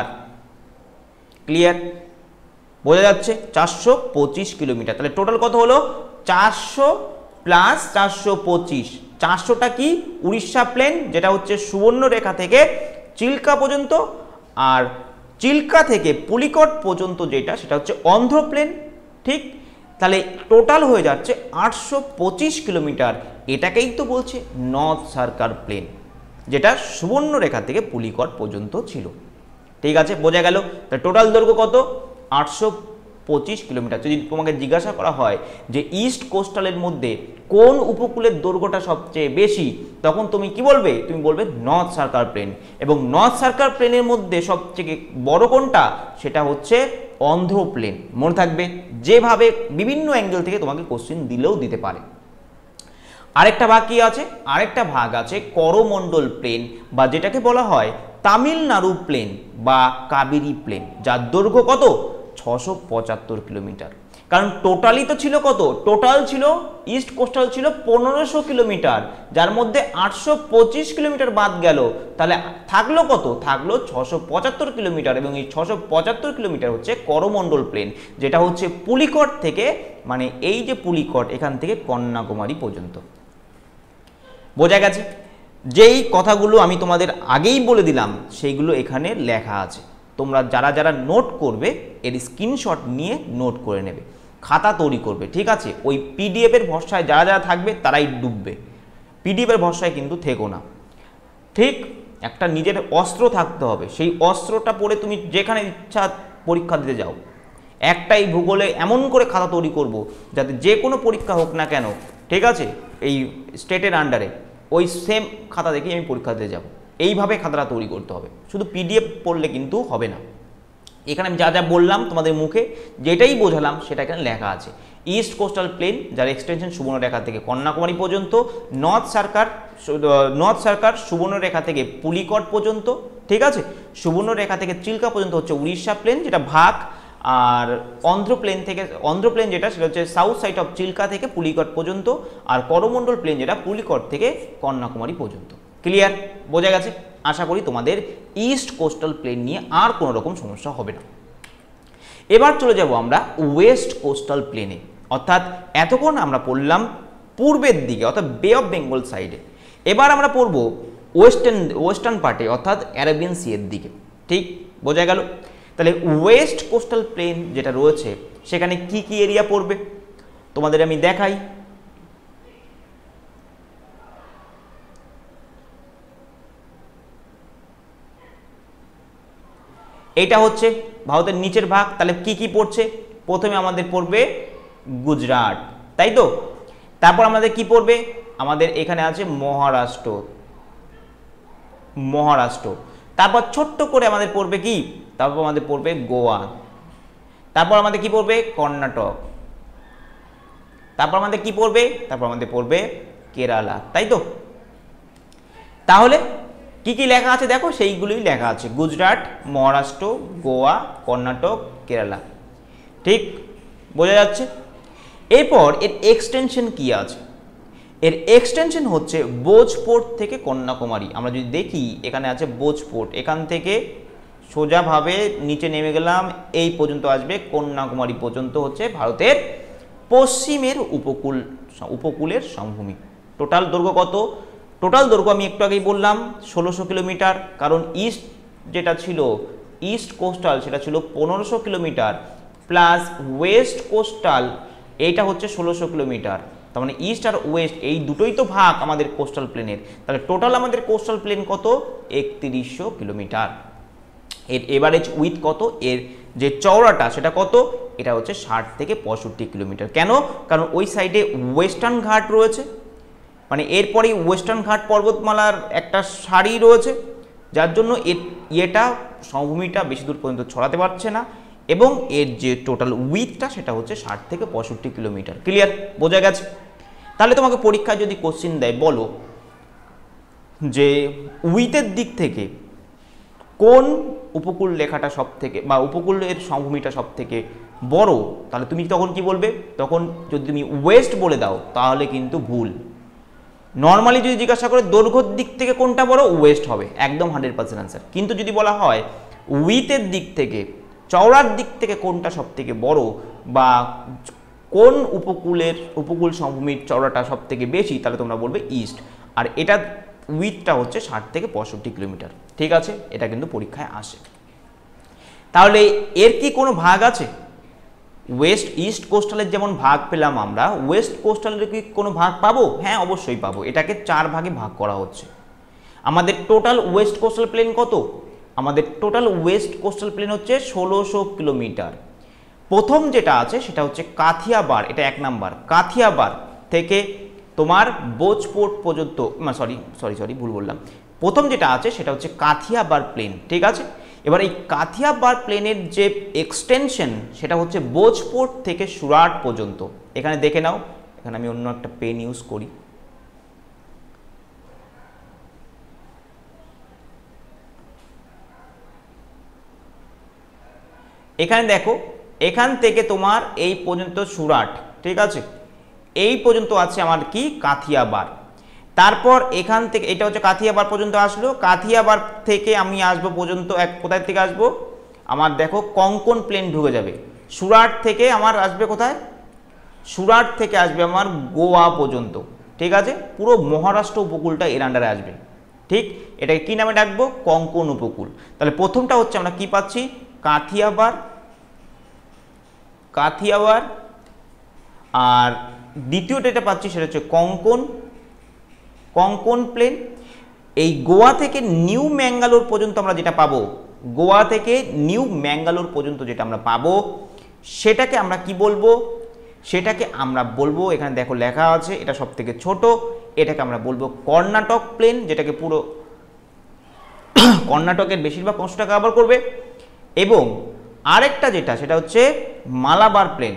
S1: ক্লিয়ার? বোঝা যাচ্ছে? চারশো পঁচিশ কিলোমিটার। তাহলে টোটাল কত হলো? চারশো প্লাস চারশো পঁচিশ। চারশোটা কি উড়িষ্যা প্লেন, যেটা হচ্ছে সুবর্ণরেখা থেকে চিল্কা পর্যন্ত, আর চিল্কা থেকে পুলিকট পর্যন্ত যেটা, সেটা হচ্ছে অন্ধ্র প্লেন। ঠিক, তাহলে টোটাল হয়ে যাচ্ছে আটশো পঁচিশ কিলোমিটার। এটাকেই তো বলছে নর্থ সার্কার প্লেন, যেটা সুবর্ণরেখা থেকে পুলিকট পর্যন্ত ছিল। ঠিক আছে, বোঝা গেল? তাহলে টোটাল দৈর্ঘ্য কত? আটশো পঁচিশ কিলোমিটার। যদি তোমাকে জিজ্ঞাসা করা হয় যে ইস্ট কোস্টালের মধ্যে কোন উপকূলের দৈর্ঘ্যটা সবচেয়ে বেশি, তখন তুমি কি বলবে? তুমি বলবে নর্থ সার্কার প্লেন। এবং নর্থ সার্কার প্লেনের মধ্যে সবচেয়ে বড় কোনটা? সেটা হচ্ছে অন্ধ্র প্লেন। মনে থাকবে, যেভাবে বিভিন্ন অ্যাঙ্গেল থেকে তোমাকে কোশ্চেন দিলেও দিতে পারে। আরেকটা ভাগ কি আছে? আরেকটা ভাগ আছে করমণ্ডল প্লেন, বা যেটাকে বলা হয় তামিলনাড়ু প্লেন বা কাবেরী প্লেন, যার দৈর্ঘ্য কত? ছশো পঁচাত্তর কিলোমিটার। কারণ টোটালি তো ছিল কত? টোটাল ছিল ইস্ট কোস্টাল ছিল পনেরোশো কিলোমিটার, যার মধ্যে আটশো পঁচিশ কিলোমিটার বাদ গেল। তাহলে থাকলো কত? থাকলো ছশো পঁচাত্তর কিলোমিটার। এবং এই ছশো পঁচাত্তর কিলোমিটার হচ্ছে করমণ্ডল প্লেন, যেটা হচ্ছে পুলিকট থেকে, মানে এই যে পুলিকট, এখান থেকে কন্যাকুমারী পর্যন্ত। বোঝা গেছে? যেই কথাগুলো আমি তোমাদের আগেই বলে দিলাম সেইগুলো এখানে লেখা আছে। তোমরা যারা যারা নোট করবে এর স্ক্রিনশট নিয়ে নোট করে নেবে, খাতা তৈরি করবে। ঠিক আছে, ওই পিডিএফ এর ভরসায় যারা যারা থাকবে তারাই ডুববে, পিডিএফ এর ভরসায় কিন্তু থেকো না। ঠিক, একটা নিজের অস্ত্র থাকতে হবে, সেই অস্ত্রটা পরে তুমি যেখানে ইচ্ছা পরীক্ষা দিতে যাও। একটাই ভূগোলে এমন করে খাতা তৈরি করব যাতে যে কোনো পরীক্ষা হোক না কেন, ঠিক আছে, এই স্টেটের আন্ডারে ওই সেম খাতা দেখে আমি পরীক্ষা দিতে যাব। এইভাবে খাতাটা তৈরি করতে হবে, শুধু পিডিএফ পড়লে কিন্তু হবে না। এখানে আমি যা যা বললাম তোমাদের মুখে, যেটাই বোঝালাম সেটা এখানে লেখা আছে। ইস্ট কোস্টাল প্লেন, যার এক্সটেনশন সুবর্ণরেখা থেকে কন্যাকুমারী পর্যন্ত। নর্থ সার্কার, নর্থ সার্কার সুবর্ণরেখা থেকে পুলিকট পর্যন্ত। ঠিক আছে, সুবর্ণরেখা থেকে চিল্কা পর্যন্ত হচ্ছে উড়িষ্যা প্লেন, যেটা ভাগ। আর অন্ধ্র প্লেন থেকে, অন্ধ্র প্লেন যেটা, সেটা হচ্ছে সাউথ সাইড অফ চিল্কা থেকে পুলিকট পর্যন্ত। আর করমণ্ডল প্লেন যেটা পুলিকট থেকে কন্যাকুমারী পর্যন্ত। ক্লিয়ার? বোঝা গেছে? আশা করি তোমাদের ইস্ট কোস্টাল প্লেন নিয়ে আর কোনো রকম সমস্যা হবে না। এবার চলে যাব আমরা ওয়েস্ট কোস্টাল প্লেনে, অর্থাৎ এতক্ষণ আমরা পড়লাম পূর্বের দিকে, অর্থাৎ বে অফ বেঙ্গল সাইডে। এবার আমরা পড়ব ওয়েস্টার্ন ওয়েস্টার্ন পার্টে, অর্থাৎ অ্যারাবিয়ান সি এর দিকে। ঠিক, বোঝা গেল? তাহলে ওয়েস্ট কোস্টাল প্লেন যেটা রয়েছে সেখানে কি কি এরিয়া পড়বে তোমাদের আমি দেখাই। এটা হচ্ছে ভারতের নিচের ভাগ। তাহলে কি কি পড়ছে? প্রথমে আমাদের পড়বে গুজরাট, তাই তো। তারপর আমাদের কি পড়বে? আমাদের এখানে আছে মহারাষ্ট্র, মহারাষ্ট্র। তারপর ছোট্ট করে আমাদের পড়বে কি? তারপর আমাদের পড়বে গোয়া। তারপর আমাদের কি পড়বে? কর্ণাটক। তারপর আমাদের কি পড়বে? তারপর আমাদের পড়বে কেরালা, তাই তো। তাহলে কি কি লেখা আছে দেখো, সেইগুলোই লেখা আছে, গুজরাট, মহারাষ্ট্র, গোয়া, কর্ণাটক, কেরালা। ঠিক, বোঝা যাচ্ছে? এরপর এর এক্সটেনশন কি আছে? এর এক্সটেনশন হচ্ছে ভোজপুর থেকে কন্যাকুমারী। আমরা যদি দেখি, এখানে আছে ভোজপুর, এখান থেকে সোজাভাবে নিচে নেমে গেলাম, এই পর্যন্ত আসবে কন্যাকুমারী পর্যন্ত হচ্ছে ভারতের পশ্চিমের উপকূল, উপকূলের সমভূমি। টোটাল দৈর্ঘ্য কত? টোটাল দৈর্ঘ্য আমি একটু আগেই বললাম ষোলোশো কিলোমিটার, কারণ ইস্ট যেটা ছিল, ইস্ট কোস্টাল, সেটা ছিল পনেরোশো কিলোমিটার। প্লাস ওয়েস্ট কোস্টাল, এইটা হচ্ছে ষোলোশো কিলোমিটার। তার মানে ইস্ট আর ওয়েস্ট এই দুটোই তো ভাগ আমাদের কোস্টাল প্লেনের, তাহলে টোটাল আমাদের কোস্টাল প্লেন কত, একত্রিশশো কিলোমিটার। এর এভারেজ উইথ কত, এর যে চওড়াটা সেটা কত, এটা হচ্ছে ষাট থেকে পঁয়ষট্টি কিলোমিটার। কেন, কারণ ওই সাইডে ওয়েস্টার্ন ঘাট রয়েছে, মানে এরপরেই ওয়েস্টার্ন ঘাট পর্বতমালার একটা সারি রয়েছে, যার জন্য এর ইয়েটা সমভূমিটা বেশি দূর পর্যন্ত ছড়াতে পারছে না, এবং এর যে টোটাল উইথটা সেটা হচ্ছে ষাট থেকে পঁয়ষট্টি কিলোমিটার। ক্লিয়ার, বোঝা গেছে? তাহলে তোমাকে পরীক্ষায় যদি কোশ্চিন দেয়, বলো যে উইথের দিক থেকে কোন উপকূল রেখাটা সব থেকে বা উপকূলের সমভূমিটা সব থেকে বড়, তাহলে তুমি তখন কি বলবে? তখন যদি তুমি ওয়েস্ট বলে দাও তাহলে কিন্তু ভুল। নর্মালি যদি জিজ্ঞাসা করে দৈর্ঘ্যের দিক থেকে কোনটা বড়, ওয়েস্ট হবে, একদম হান্ড্রেড পার্সেন্ট আনসার। কিন্তু যদি বলা হয় উইথের দিক থেকে, চওড়ার দিক থেকে কোনটা সব থেকে বড়, বা কোন উপকূলের উপকূল সমভূমির চওড়াটা সব থেকে বেশি, তাহলে তোমরা বলবে ইস্ট। আর এটা উইথটা হচ্ছে ষাট থেকে পঁয়ষট্টি কিলোমিটার। ঠিক আছে, এটা কিন্তু পরীক্ষায় আসে। তাহলে এর কি কোনো ভাগ আছে? ওয়েস্ট ইস্ট কোস্টালের যেমন ভাগ পেলাম আমরা, ওয়েস্ট কোস্টালের কি কোনো ভাগ পাবো? হ্যাঁ, অবশ্যই পাবো। এটাকে চার ভাগে ভাগ করা হচ্ছে। আমাদের টোটাল ওয়েস্ট কোস্টাল প্লেন কত? আমাদের টোটাল ওয়েস্ট কোস্টাল প্লেন হচ্ছে ষোলোশো কিলোমিটার। প্রথম যেটা আছে সেটা হচ্ছে কাথিয়াবার, এটা এক নাম্বার। কাথিয়াবার থেকে তোমার বোজপোর্ট পর্যন্ত, সরি সরি সরি ভুল বললাম, প্রথম যেটা আছে সেটা হচ্ছে কাথিয়াবার প্লেন। ঠিক আছে, এবার এই কাথিয়াবার প্লেনের যে এক্সটেনশন সেটা হচ্ছে বোজপোর্ট থেকে সুরাট পর্যন্ত। এখানে দেখে নাও, এখানে আমি অন্য একটা পেন ইউজ করি। এখানে দেখো, এখান থেকে তোমার এই পর্যন্ত সুরাট, ঠিক আছে, এই পর্যন্ত আছে আমার কি, কাথিয়াবার। তারপর এখান থেকে এটা হচ্ছে কাথিয়াবার পর্যন্ত আসলো। কাথিয়াবার থেকে আমি আসবো পর্যন্ত, এক কোথায় থেকে আসবো, আমার দেখো কঙ্কন প্লেন ঢুকে যাবে। সুরাট থেকে আমার আসবে কোথায়, সুরাট থেকে আসবে আমার গোয়া পর্যন্ত। ঠিক আছে, পুরো মহারাষ্ট্র উপকূলটা এর আন্ডারে আসবে। ঠিক, এটাকে কি নামে ডাকবো, কঙ্কন উপকূল। তাহলে প্রথমটা হচ্ছে আমরা কি পাচ্ছি, কাথিয়াবার, কাথিয়াবার, আর দ্বিতীয়টা এটা পাচ্ছি সেটা হচ্ছে কঙ্কন, কঙ্কন প্লেন। এই গোয়া থেকে নিউ ম্যাঙ্গালোর পর্যন্ত আমরা যেটা পাবো, গোয়া থেকে নিউ ম্যাঙ্গালোর পর্যন্ত যেটা আমরা পাবো, সেটাকে আমরা কি বলবো, সেটাকে আমরা বলবো, এখানে দেখো লেখা আছে, এটা সব থেকে ছোট, এটাকে আমরা বলবো কর্ণাটক প্লেন, যেটাকে পুরো কর্ণাটকের বেশিরভাগ অংশটা কভার করবে। এবং আরেকটা যেটা সেটা হচ্ছে মালাবার প্লেন,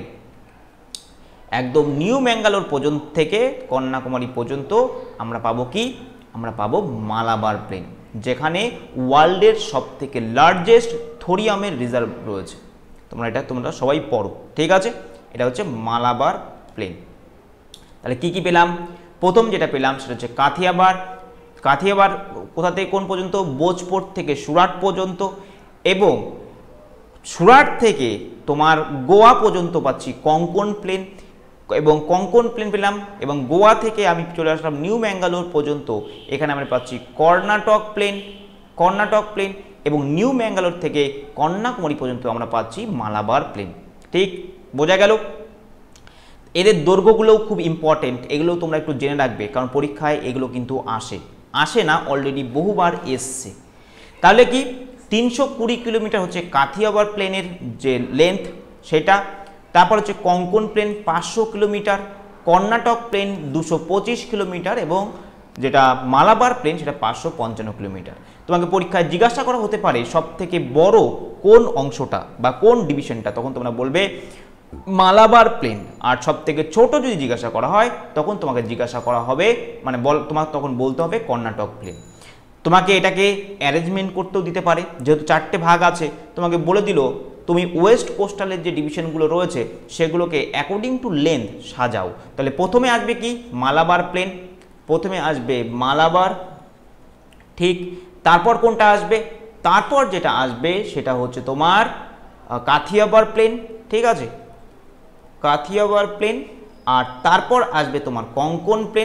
S1: একদম নিউ ম্যাঙ্গালোর পর্যন্ত থেকে কন্যাকুমারী পর্যন্ত আমরা পাবো কি, আমরা পাবো মালাবার প্লেন, যেখানে ওয়ার্ল্ডের সব থেকে লার্জেস্ট থোরিয়ামের রিজার্ভ রয়েছে। তোমরা এটা তোমরা সবাই পড়ো। ঠিক আছে, এটা হচ্ছে মালাবার প্লেন। তাহলে কি কি পেলাম, প্রথম যেটা পেলাম সেটা হচ্ছে কাথিয়াবার। কাথিয়াবার কোথা থেকে কোন পর্যন্ত, বোজপোর্ট থেকে সুরাট পর্যন্ত, এবং সুরাট থেকে তোমার গোয়া পর্যন্ত পাচ্ছি কঙ্কন প্লেন, এবং কঙ্কন প্লেন পেলাম। এবং গোয়া থেকে আমি চলে আসলাম নিউ ম্যাঙ্গালোর পর্যন্ত, এখানে আমরা পাচ্ছি কর্ণাটক প্লেন, কর্ণাটক প্লেন। এবং নিউ ম্যাঙ্গালোর থেকে কন্যাকুমারী পর্যন্ত আমরা পাচ্ছি মালাবার প্লেন। ঠিক, বোঝা গেল? এদের দৈর্ঘ্যগুলোও খুব ইম্পর্টেন্ট, এগুলো তোমরা একটু জেনে রাখবে, কারণ পরীক্ষায় এগুলো কিন্তু আসে, আসে না অলরেডি বহুবার এসছে। তাহলে কি, তিনশো কুড়ি কিলোমিটার হচ্ছে কাথিয়াবার প্লেনের যে লেন্থ সেটা। তারপর হচ্ছে কঙ্কন প্লেন পাঁচশো কিলোমিটার, কর্ণাটক প্লেন দুশো পঁচিশ কিলোমিটার, এবং যেটা মালাবার প্লেন সেটা পাঁচশো পঞ্চান্ন কিলোমিটার। তোমাকে পরীক্ষায় জিজ্ঞাসা করা হতে পারে সব থেকে বড় কোন অংশটা বা কোন ডিভিশনটা, তখন তোমরা বলবে মালাবার প্লেন। আর সব থেকে ছোট যদি জিজ্ঞাসা করা হয় তখন তোমাকে জিজ্ঞাসা করা হবে, মানে বল তোমাকে তখন বলতে হবে কর্ণাটক প্লেন। তোমাকে এটাকে অ্যারেঞ্জমেন্ট করতেও দিতে পারে, যেহেতু চারটে ভাগ আছে, তোমাকে বলে দিল তুমি ওয়েস্ট কোস্টালের যে ডিভিশনগুলো রয়েছে সেগুলোকে অ্যাকর্ডিং টু লেন্থ সাজাও। তাহলে প্রথমে আসবে কি, মালাবার প্লেন, প্রথমে আসবে মালাবার। ঠিক, তারপর কোনটা আসবে, তারপর যেটা আসবে সেটা হচ্ছে তোমার কাথিয়াবার প্লেন। ঠিক আছে, কাথিয়াবার প্লেন। আর তারপর আসবে তোমার কঙ্কন প্লেন।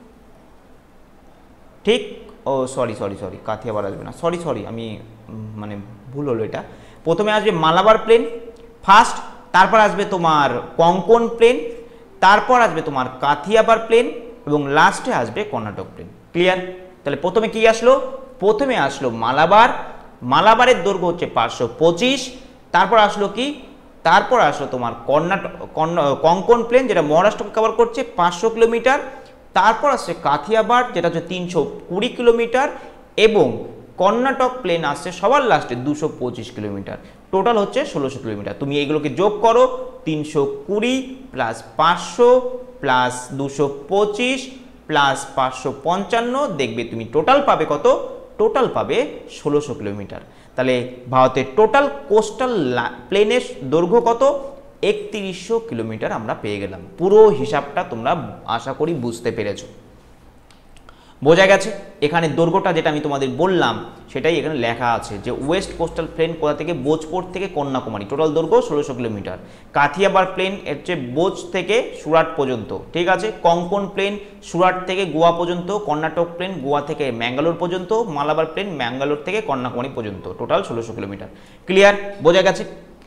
S1: ঠিক, ও সরি সরি সরি কাথিয়াবার আসবে না, সরি সরি আমি মানে ভুল হলো, এটা প্রথমে আসবে মালাবার প্লেন ফার্স্ট, তারপর আসবে তোমার কঙ্কন প্লেন, তারপর আসবে তোমার কাথিয়াবার প্লেন এবং লাস্টে আসবে কর্ণাটক প্লেন। ক্লিয়ার? তাহলে প্রথমে কি আসলো? প্রথমে আসলো মালাবার, মালাবারের দৈর্ঘ্য হচ্ছে পাঁচশো পঁচিশ। তারপর আসলো কি? তারপর আসলো তোমার কর্ণাটক কঙ্কন প্লেন, যেটা মহারাষ্ট্রকে কভার করছে পাঁচশো কিলোমিটার। তারপর আসছে কাথিয়াবার, যেটা হচ্ছে তিনশো কুড়ি কিলোমিটার, এবং কর্ণাটক প্লেন আসছে সবার লাস্টে দুশো পঁচিশ কিলোমিটার। টোটাল হচ্ছে ষোলোশো কিলোমিটার। তুমি এইগুলোকে যোগ করো, তিনশো কুড়ি প্লাস পাঁচশো প্লাস দুশো পঁচিশ প্লাস পাঁচশো পঞ্চান্ন, দেখবে তুমি টোটাল পাবে কত? টোটাল পাবে ষোলোশো কিলোমিটার। তাহলে ভারতের টোটাল কোস্টাল প্লেনের দৈর্ঘ্য কত? একত্রিশশো কিলোমিটার আমরা পেয়ে গেলাম। পুরো হিসাবটা তোমরা আশা করি বুঝতে পেরেছো। বোঝা গেছে? এখানে দৈর্ঘ্যটা যেটা আমি তোমাদের বললাম সেটাই এখানে লেখা আছে, যে ওয়েস্ট কোস্টাল প্লেন কোথা থেকে? ভোজপুর থেকে কন্যাকুমারী, টোটাল দৈর্ঘ্য ষোলোশো কিলোমিটার। কাথিয়াবার প্লেন হচ্ছে ভোজ থেকে সুরাট পর্যন্ত, ঠিক আছে। কঙ্কন প্লেন সুরাট থেকে গোয়া পর্যন্ত। কর্ণাটক প্লেন গোয়া থেকে ম্যাঙ্গালোর পর্যন্ত। মালাবার প্লেন ম্যাঙ্গালোর থেকে কন্যাকুমারী পর্যন্ত, টোটাল ষোলোশো কিলোমিটার। ক্লিয়ার? বোঝা গেছে?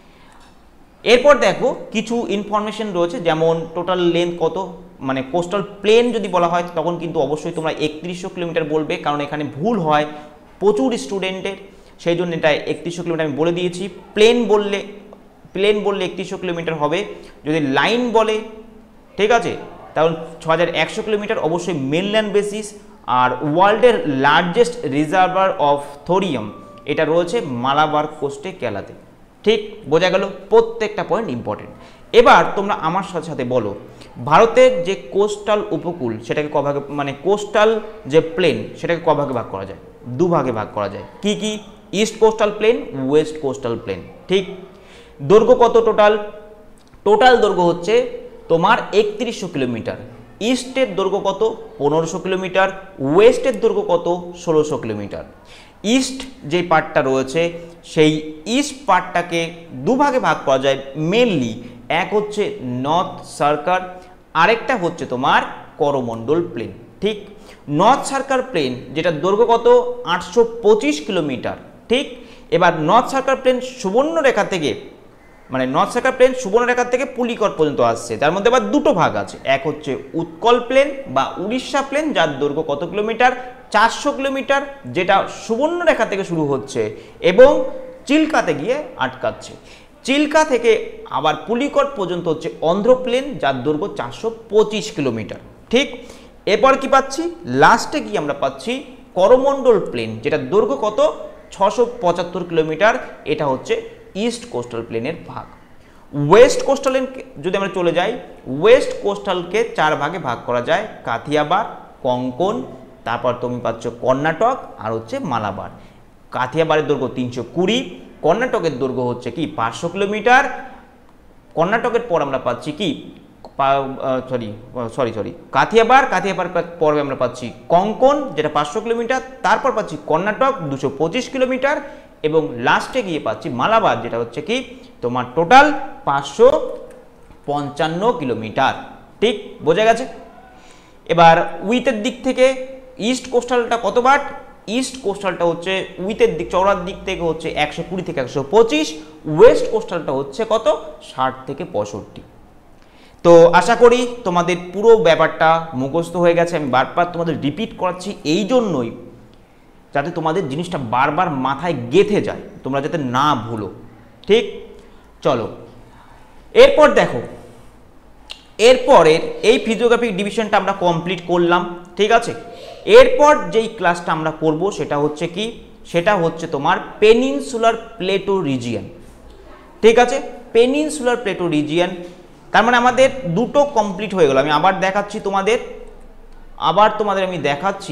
S1: এরপর দেখো কিছু ইনফরমেশন রয়েছে, যেমন টোটাল লেন্থ কত, মানে কোস্টাল প্লেন যদি বলা হয় তখন কিন্তু অবশ্যই তোমরা একত্রিশশো কিলোমিটার বলবে, কারণ এখানে ভুল হয় প্রচুর স্টুডেন্টের, সেই জন্য এটা একত্রিশশো কিলোমিটার আমি বলে দিয়েছি। প্লেন বললে প্লেন বললে একত্রিশশো কিলোমিটার হবে। যদি লাইন বলে, ঠিক আছে, তাহলে ছ হাজার একশো কিলোমিটার, অবশ্যই মেনল্যান্ড বেসিস। আর ওয়ার্ল্ডের লার্জেস্ট রিজার্ভার অফ থোরিয়াম এটা রয়েছে মালাবার কোস্টে, কেরালাতে। ঠিক? বোঝা গেল? প্রত্যেকটা পয়েন্ট ইম্পর্টেন্ট। এবার তোমরা আমার সাথে সাথে বলো, ভারতের যে কোস্টাল উপকূল সেটাকে কভাগে, মানে কোস্টাল যে প্লেন সেটাকে কভাগে ভাগ করা যায়? দুভাগে ভাগ করা যায়। কি কি? East coastal plain, west coastal plain. ঠিক? দৈর্ঘ্য কত টোটাল? টোটাল দৈর্ঘ্য হচ্ছে তোমার একত্রিশশো কিলোমিটার। ইস্টের দৈর্ঘ্য কত? পনেরোশো কিলোমিটার। ওয়েস্টের দৈর্ঘ্য কত? ষোলোশো কিলোমিটার। ইস্ট যে পার্টটা রয়েছে সেই ইস্ট পার্টটাকে দুভাগে ভাগ করা যায় মেনলি। এক হচ্ছে নর্থ সার্কার, আরেকটা হচ্ছে তোমার করমণ্ডল প্লেন। ঠিক? নর্থ সার্কার প্লেন যেটা দৈর্ঘ্য কত? আটশো পঁচিশ কিলোমিটার। ঠিক? এবার নর্থ সার্কার প্লেন সুবর্ণরেখা থেকে, মানে নর্থ সার্কার প্লেন সুবর্ণরেখা থেকে পুলিকট পর্যন্ত আসছে, তার মধ্যে আবার দুটো ভাগ আছে। এক হচ্ছে উৎকল প্লেন বা উড়িষ্যা প্লেন, যার দৈর্ঘ্য কত কিলোমিটার? চারশো কিলোমিটার, যেটা সুবর্ণরেখা থেকে শুরু হচ্ছে এবং চিল্কাতে গিয়ে আটকাচ্ছে। চিল্কা থেকে আবার পুলিকট পর্যন্ত হচ্ছে অন্ধ্র প্লেন, যার দৈর্ঘ্য চারশো পঁচিশ কিলোমিটার। ঠিক? এরপর কি পাচ্ছি? লাস্টে গিয়ে আমরা পাচ্ছি করমণ্ডল প্লেন, যেটা দৈর্ঘ্য কত? ছশো পঁচাত্তর কিলোমিটার। এটা হচ্ছে ইস্ট কোস্টাল প্লেনের ভাগ। ওয়েস্ট কোস্টাল যদি আমরা চলে যাই, ওয়েস্ট কোস্টালকে চার ভাগে ভাগ করা যায়। কাথিয়াবার, কঙ্কন, তারপর তুমি পাচ্ছ কর্ণাটক আর হচ্ছে মালাবার। কাথিয়াবারের দৈর্ঘ্য তিনশো কুড়ি, কর্ণাটকের দৈর্ঘ্য হচ্ছে কি পাঁচশো কিলোমিটার। কর্ণাটকের পর আমরা পাচ্ছি কি sorry sorry sorry Kathiawar, Kathiawar পরে আমরা পাচ্ছি কঙ্কন, যেটা পাঁচশো কিলোমিটার। তারপর পাচ্ছি কর্ণাটক দুশো পঁচিশ কিলোমিটার, এবং লাস্টে গিয়ে পাচ্ছি মালাবার, যেটা হচ্ছে কি তোমার টোটাল পাঁচশো পঞ্চান্ন কিলোমিটার। ঠিক? বোঝা গেছে? এবার উইথের দিক থেকে ইস্ট কোস্টালটা কত বাট? ইস্ট কোস্টালটা হচ্ছে উইথের দিক, চওড়ার দিক থেকে হচ্ছে একশো কুড়ি থেকে একশো পঁচিশ। ওয়েস্ট কোস্টালটা হচ্ছে কত? ষাট থেকে পঁয়ষট্টি। তো আশা করি তোমাদের পুরো ব্যাপারটা মুখস্থ হয়ে গেছে। আমি বারবার তোমাদের রিপিট করাচ্ছি এই জন্যই, যাতে তোমাদের জিনিসটা বারবার মাথায় গেঁথে যায়, তোমরা যাতে না ভুলো। ঠিক? চলো এরপর দেখো, এরপরের এই ফিজিওগ্রাফিক ডিভিশনটা আমরা কমপ্লিট করলাম। ঠিক আছে? এরপর যেই ক্লাসটা আমরা করব সেটা হচ্ছে কি? সেটা হচ্ছে তোমার পেনিনসুলার প্লেটো রিজিয়ন। ঠিক আছে? পেনিনসুলার প্লেটো রিজিয়ন, তার মানে আমাদের দুটো কমপ্লিট হয়ে গেল। আমি আবার দেখাচ্ছি তোমাদের, আবার তোমাদের আমি দেখাচ্ছি।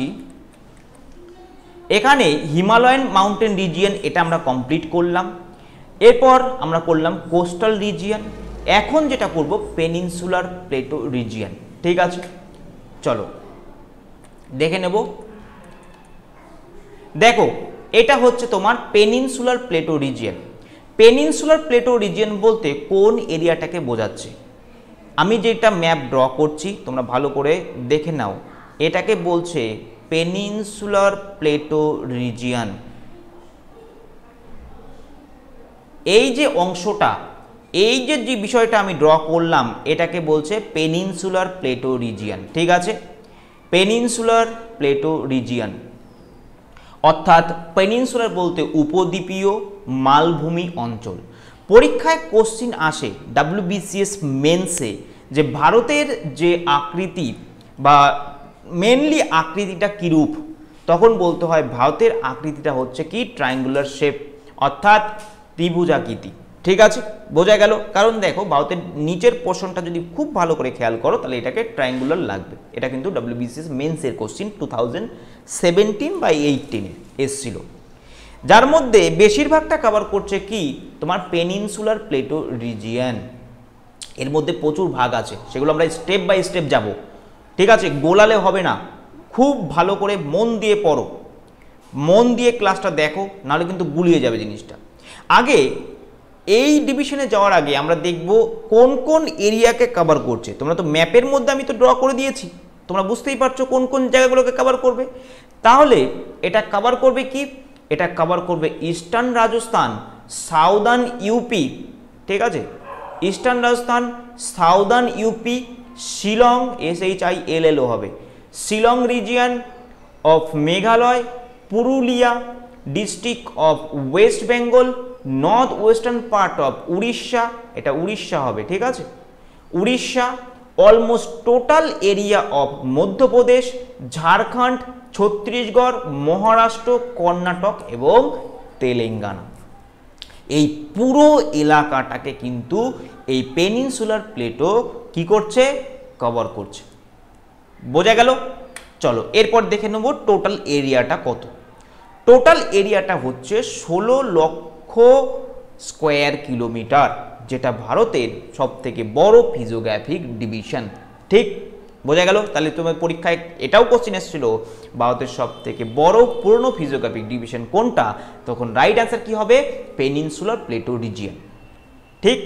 S1: এখানে হিমালয়ান মাউন্টেন রিজিয়ন, এটা আমরা কমপ্লিট করলাম। এরপর আমরা করলাম কোস্টাল রিজিয়ন। এখন যেটা করব পেনিনসুলার প্লেটো রিজিয়ন। ঠিক আছে? চলো দেখে নেব। দেখো, এটা হচ্ছে তোমার peninsular plateau region. Peninsular plateau region বলতে কোন এরিয়াটাকে বোঝাচ্ছে? আমি যেটা ম্যাপ ড্র করছি তোমরা ভালো করে দেখে নাও, এটাকে বলছে পেনিনসুলার প্লেটো রিজিয়ন। এই যে অংশটা, এই যে যে বিষয়টা আমি ড্র করলাম এটাকে বলছে পেনিনসুলার প্লেটো রিজিয়ন, ঠিক আছে, পেনিনসুলার প্লেটো রিজিয়ন, অর্থাৎ পেনিনসুলার বলতে উপদ্বীপীয় মালভূমি অঞ্চল। পরীক্ষায় কোশ্চিন আসে ডাব্লিউবিসিএস মেন্সে যে ভারতের যে আকৃতি বা মেনলি আকৃতিটা কীরূপ, তখন বলতে হয় ভারতের আকৃতিটা হচ্ছে কি ট্রায়াঙ্গুলার শেপ, অর্থাৎ ত্রিভুজাকৃতি, ঠিক আছে, বোঝা গেল। কারণ দেখো ভারতের নিচের পোর্শনটা যদি খুব ভালো করে খেয়াল করো তাহলে এটাকে ট্রায়াঙ্গুলার লাগবে। এটা কিন্তু ডাব্লিউবিসিএস মেন্সের কোশ্চিন টু থাউজেন্ড সেভেন্টিন বা এইটিনে এসছিল, যার মধ্যে বেশিরভাগটা কভার করছে কি তোমার পেনিনসুলার প্লেটো রিজিয়ন। এর মধ্যে প্রচুর ভাগ আছে, সেগুলো আমরা স্টেপ বাই স্টেপ যাব, ঠিক আছে, গোলালে হবে না, খুব ভালো করে মন দিয়ে পড়ো, মন দিয়ে ক্লাসটা দেখো, নাহলে কিন্তু গুলিয়ে যাবে জিনিসটা। আগে এই ডিভিশনে যাওয়ার আগে আমরা দেখব কোন কোন এরিয়াকে কভার করছে। তোমরা তো ম্যাপের মধ্যে আমি তো ড্র করে দিয়েছি, তোমরা বুঝতেই পারছো কোন কোন জায়গাগুলোকে কভার করবে। তাহলে এটা কভার করবে কি, এটা কভার করবে ইস্টার্ন রাজস্থান, সাউদার্ন ইউপি, ঠিক আছে, eastern Rajasthan, southern UP, Shillong, S H I L L O হবে, Shillong region of Meghalaya, Purulia district of West Bengal, north western part of Orissa, এটা উড়িষ্যা হবে, ঠিক আছে, Orissa, almost total area of Madhya Pradesh, Jharkhand, Chhattisgarh, Maharashtra, Karnataka এবং তেলেঙ্গানা। এই পুরো এলাকাটাকে কিন্তু এই পেনিনসুলার প্লেটো কি করছে, কভার করছে, বোঝা গেল। চলো এরপর দেখে নেব টোটাল এরিয়াটা কত। টোটাল এরিয়াটা হচ্ছে ষোলো লক্ষ স্কোয়ার কিলোমিটার, যেটা ভারতের সব থেকে বড় ফিজিওগ্রাফিক ডিভিশন, ঠিক বোঝা গেল। তাহলে তোমার পরীক্ষায় এটাও কোশ্চেন এসেছিল ভারতের সব থেকে বড় পুরনো ফিজিওগ্রাফিক ডিভিশন কোনটা, তখন রাইট অ্যান্সার কি হবে, পেনিনসুলার প্লেটো রিজিয়ন, ঠিক।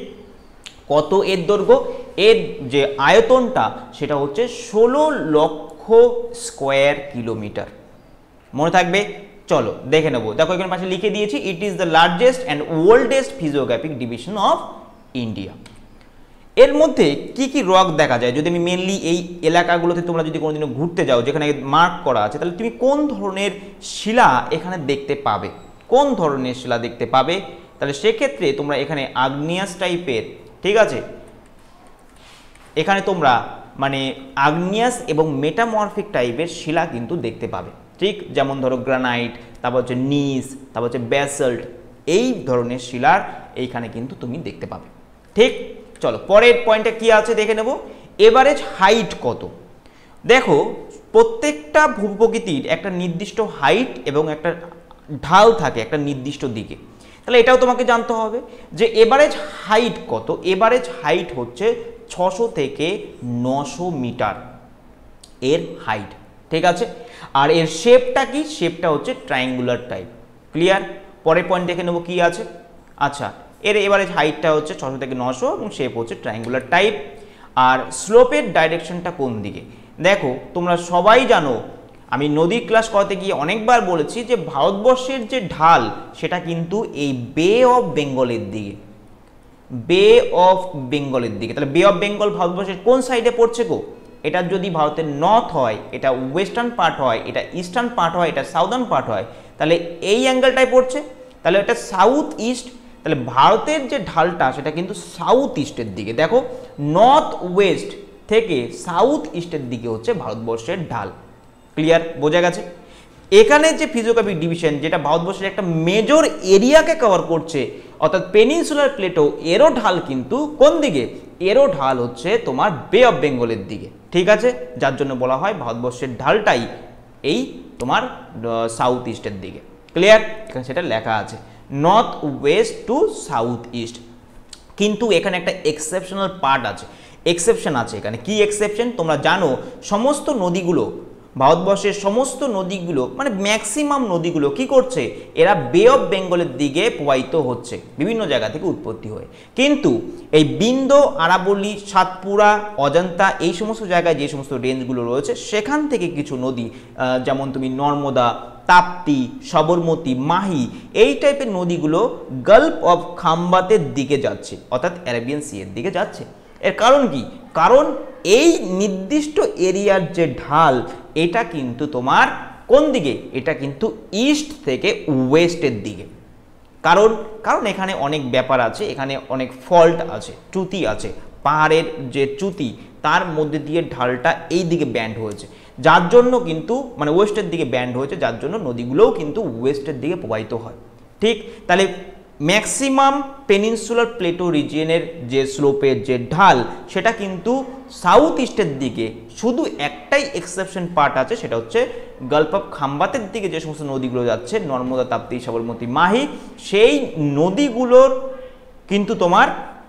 S1: কত এর দৈর্ঘ্য, এর যে আয়তনটা সেটা হচ্ছে ষোলো লক্ষ স্কোয়ার কিলোমিটার, মনে থাকবে। চলো দেখে নেবো, দেখো এখানে পাশে লিখে দিয়েছি, it is the largest and oldest physiographic division of India. এর মধ্যে কি কি রক দেখা যায়, যদি আমি মেনলি এই এলাকাগুলোতে তোমরা যদি কোনোদিনও ঘুরতে যাও যেখানে মার্ক করা আছে, তাহলে তুমি কোন ধরনের শিলা এখানে দেখতে পাবে, কোন ধরনের শিলা দেখতে পাবে, তাহলে সেক্ষেত্রে তোমরা এখানে আগ্নেয়াস টাইপের, ঠিক আছে, এখানে তোমরা মানে আগ্নেয়াস এবং মেটামরফিক টাইপের শিলা কিন্তু দেখতে পাবে, ঠিক, যেমন ধরো গ্রানাইট, তারপর হচ্ছে নিস, তারপর হচ্ছে ব্যাসল্ট, এই ধরনের শিলার এইখানে কিন্তু তুমি দেখতে পাবে, ঠিক। চলো পরের পয়েন্টটা কি আছে দেখে নেব, এভারেজ হাইট কত। দেখো প্রত্যেকটা ভূপ্রকৃতির একটা নির্দিষ্ট হাইট এবং একটা ঢাল থাকে একটা নির্দিষ্ট দিকে, তাহলে এটাও তোমাকে জানতে হবে যে এভারেজ হাইট কত। এভারেজ হাইট হচ্ছে ছশো থেকে নশো মিটার এর হাইট, ঠিক আছে। আর এর শেপটা কি, শেপটা হচ্ছে ট্রায়াঙ্গুলার টাইপ, ক্লিয়ার। পরের পয়েন্ট দেখে নেব কি আছে। আচ্ছা, এর এভারেজ হাইটটা হচ্ছে ছশো থেকে নশো এবং শেপ হচ্ছে ট্রায়াঙ্গুলার টাইপ। আর স্লোপের ডাইরেকশনটা কোন দিকে, দেখো তোমরা সবাই জানো, আমি নদীর ক্লাস করাতে গিয়ে অনেকবার বলেছি যে ভারতবর্ষের যে ঢাল সেটা কিন্তু এই বে অফ বেঙ্গলের দিকে, বে অফ বেঙ্গলের দিকে। তাহলে বে অফ বেঙ্গল ভারতবর্ষের কোন সাইডে পড়ছে গো, এটা যদি ভারতের নর্থ হয়, এটা ওয়েস্টার্ন পার্ট হয়, এটা ইস্টার্ন পার্ট হয়, এটা সাউদার্ন পার্ট হয়, তাহলে এই অ্যাঙ্গেলটাই পড়ছে, তাহলে এটা সাউথ ইস্ট। তাহলে ভারতের যে ঢালটা সেটা কিন্তু সাউথ ইস্টের দিকে, দেখো নর্থ ওয়েস্ট থেকে সাউথ ইস্টের দিকে হচ্ছে ভারতবর্ষের ঢাল, ক্লিয়ার, বোঝা গেছে। এখানে যে ফিজিওগ্রাফিক ডিভিশন যেটা ভারতবর্ষের একটা মেজর এরিয়াকে কভার করছে, অর্থাৎ পেনিনসুলার প্লেটো, এরও ঢাল কিন্তু কোন দিকে, এরও ঢাল হচ্ছে তোমার বে অফ বেঙ্গলের দিকে, ঠিক আছে, যার জন্য বলা হয় ভারতবর্ষের ঢালটাই এই তোমার সাউথ ইস্টের দিকে, ক্লিয়ার। এখানে সেটা লেখা আছে north west to south east. কিন্তু এখানে একটা এক্সেপশনাল পার্ট আছে, এক্সেপশন আছে এখানে। কি এক্সেপশন, তোমরা জানো সমস্ত নদীগুলো, ভারতবর্ষের সমস্ত নদীগুলো মানে ম্যাক্সিমাম নদীগুলো কি করছে, এরা বে অফ বেঙ্গলের দিকে প্রবাহিত হচ্ছে, বিভিন্ন জায়গা থেকে উৎপত্তি হয়ে। কিন্তু এই বিন্দ, আরাবল্লী, সাতপুরা, অজন্তা, এই সমস্ত জায়গায় যে সমস্ত রেঞ্জগুলো রয়েছে সেখান থেকে কিছু নদী, যেমন তুমি নর্মদা, তাপ্তি, সবরমতী, মাহি এই টাইপের নদীগুলো গালফ অফ খাম্বাতের দিকে যাচ্ছে, অর্থাৎ অ্যারাবিয়ান সি এর দিকে যাচ্ছে। এর কারণ কি? কারণ এই নির্দিষ্ট এরিয়ার যে ঢাল এটা কিন্তু তোমার কোন দিকে? এটা কিন্তু ইস্ট থেকে ওয়েস্টের দিকে। কারণ কারণ এখানে অনেক ব্যাপার আছে, এখানে অনেক ফল্ট আছে, চ্যুতি আছে, পাহাড়ের যে চ্যুতি তার মধ্যে দিয়ে ঢালটা এই দিকে ব্যান্ড হয়েছে, যার জন্য কিন্তু মানে ওয়েস্টের দিকে ব্যান্ড হয়েছে, যার জন্য নদীগুলোও কিন্তু ওয়েস্টের দিকে প্রবাহিত হয়। ঠিক, তাহলে ম্যাক্সিমাম পেনিনসুলার প্লেটো রিজিয়নের যে স্লোপের যে ঢাল সেটা কিন্তু সাউথ ইস্টের দিকে, শুধু একটাই এক্সেপশন পার্ট আছে, সেটা হচ্ছে গালফ অফ খাম্বাতের দিকে যে সমস্ত নদীগুলো যাচ্ছে, নর্মদা, তাপ্তি, সবরমতী, মাহি, সেই নদীগুলোর কিন্তু তোমার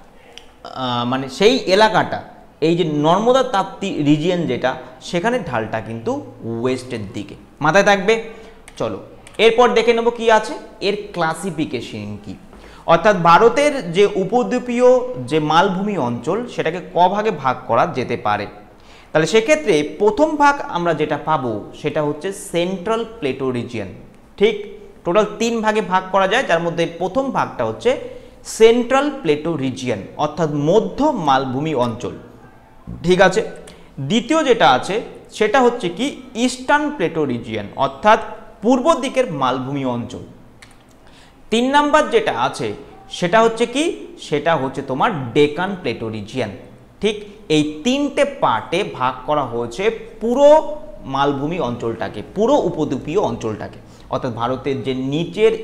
S1: মানে সেই এলাকাটা, এই যে নর্মদা তাপ্তি রিজিয়ন যেটা, সেখানে ঢালটা কিন্তু ওয়েস্টের দিকে, মাথায় থাকবে। চলো এরপর দেখে নেব কি আছে, এর ক্লাসিফিকেশন কি, অর্থাৎ ভারতের যে উপদ্বীপীয় যে মালভূমি অঞ্চল সেটাকে ক ভাগে ভাগ করা যেতে পারে। তাহলে সেক্ষেত্রে প্রথম ভাগ আমরা যেটা পাবো সেটা হচ্ছে সেন্ট্রাল প্লেটো রিজিয়ন। ঠিক, টোটাল তিন ভাগে ভাগ করা যায়, যার মধ্যে প্রথম ভাগটা হচ্ছে সেন্ট্রাল প্লেটো রিজিয়ন, অর্থাৎ মধ্য মালভূমি অঞ্চল। ঠিক আছে, দ্বিতীয় যেটা আছে সেটা হচ্ছে কি ইস্টার্ন প্লেটো রিজিয়ন, অর্থাৎ পূর্ব দিকের মালভূমি অঞ্চল। তিন নাম্বার যেটা আছে সেটা হচ্ছে কি, সেটা হচ্ছে তোমার ডেকান প্লেটো রিজিয়ন। ঠিক, এই তিনটে পার্টে ভাগ করা হয়েছে পুরো মালভূমি অঞ্চলটাকে, পুরো উপদ্বীপীয় অঞ্চলটাকে, অর্থাৎ ভারতের যে নিচের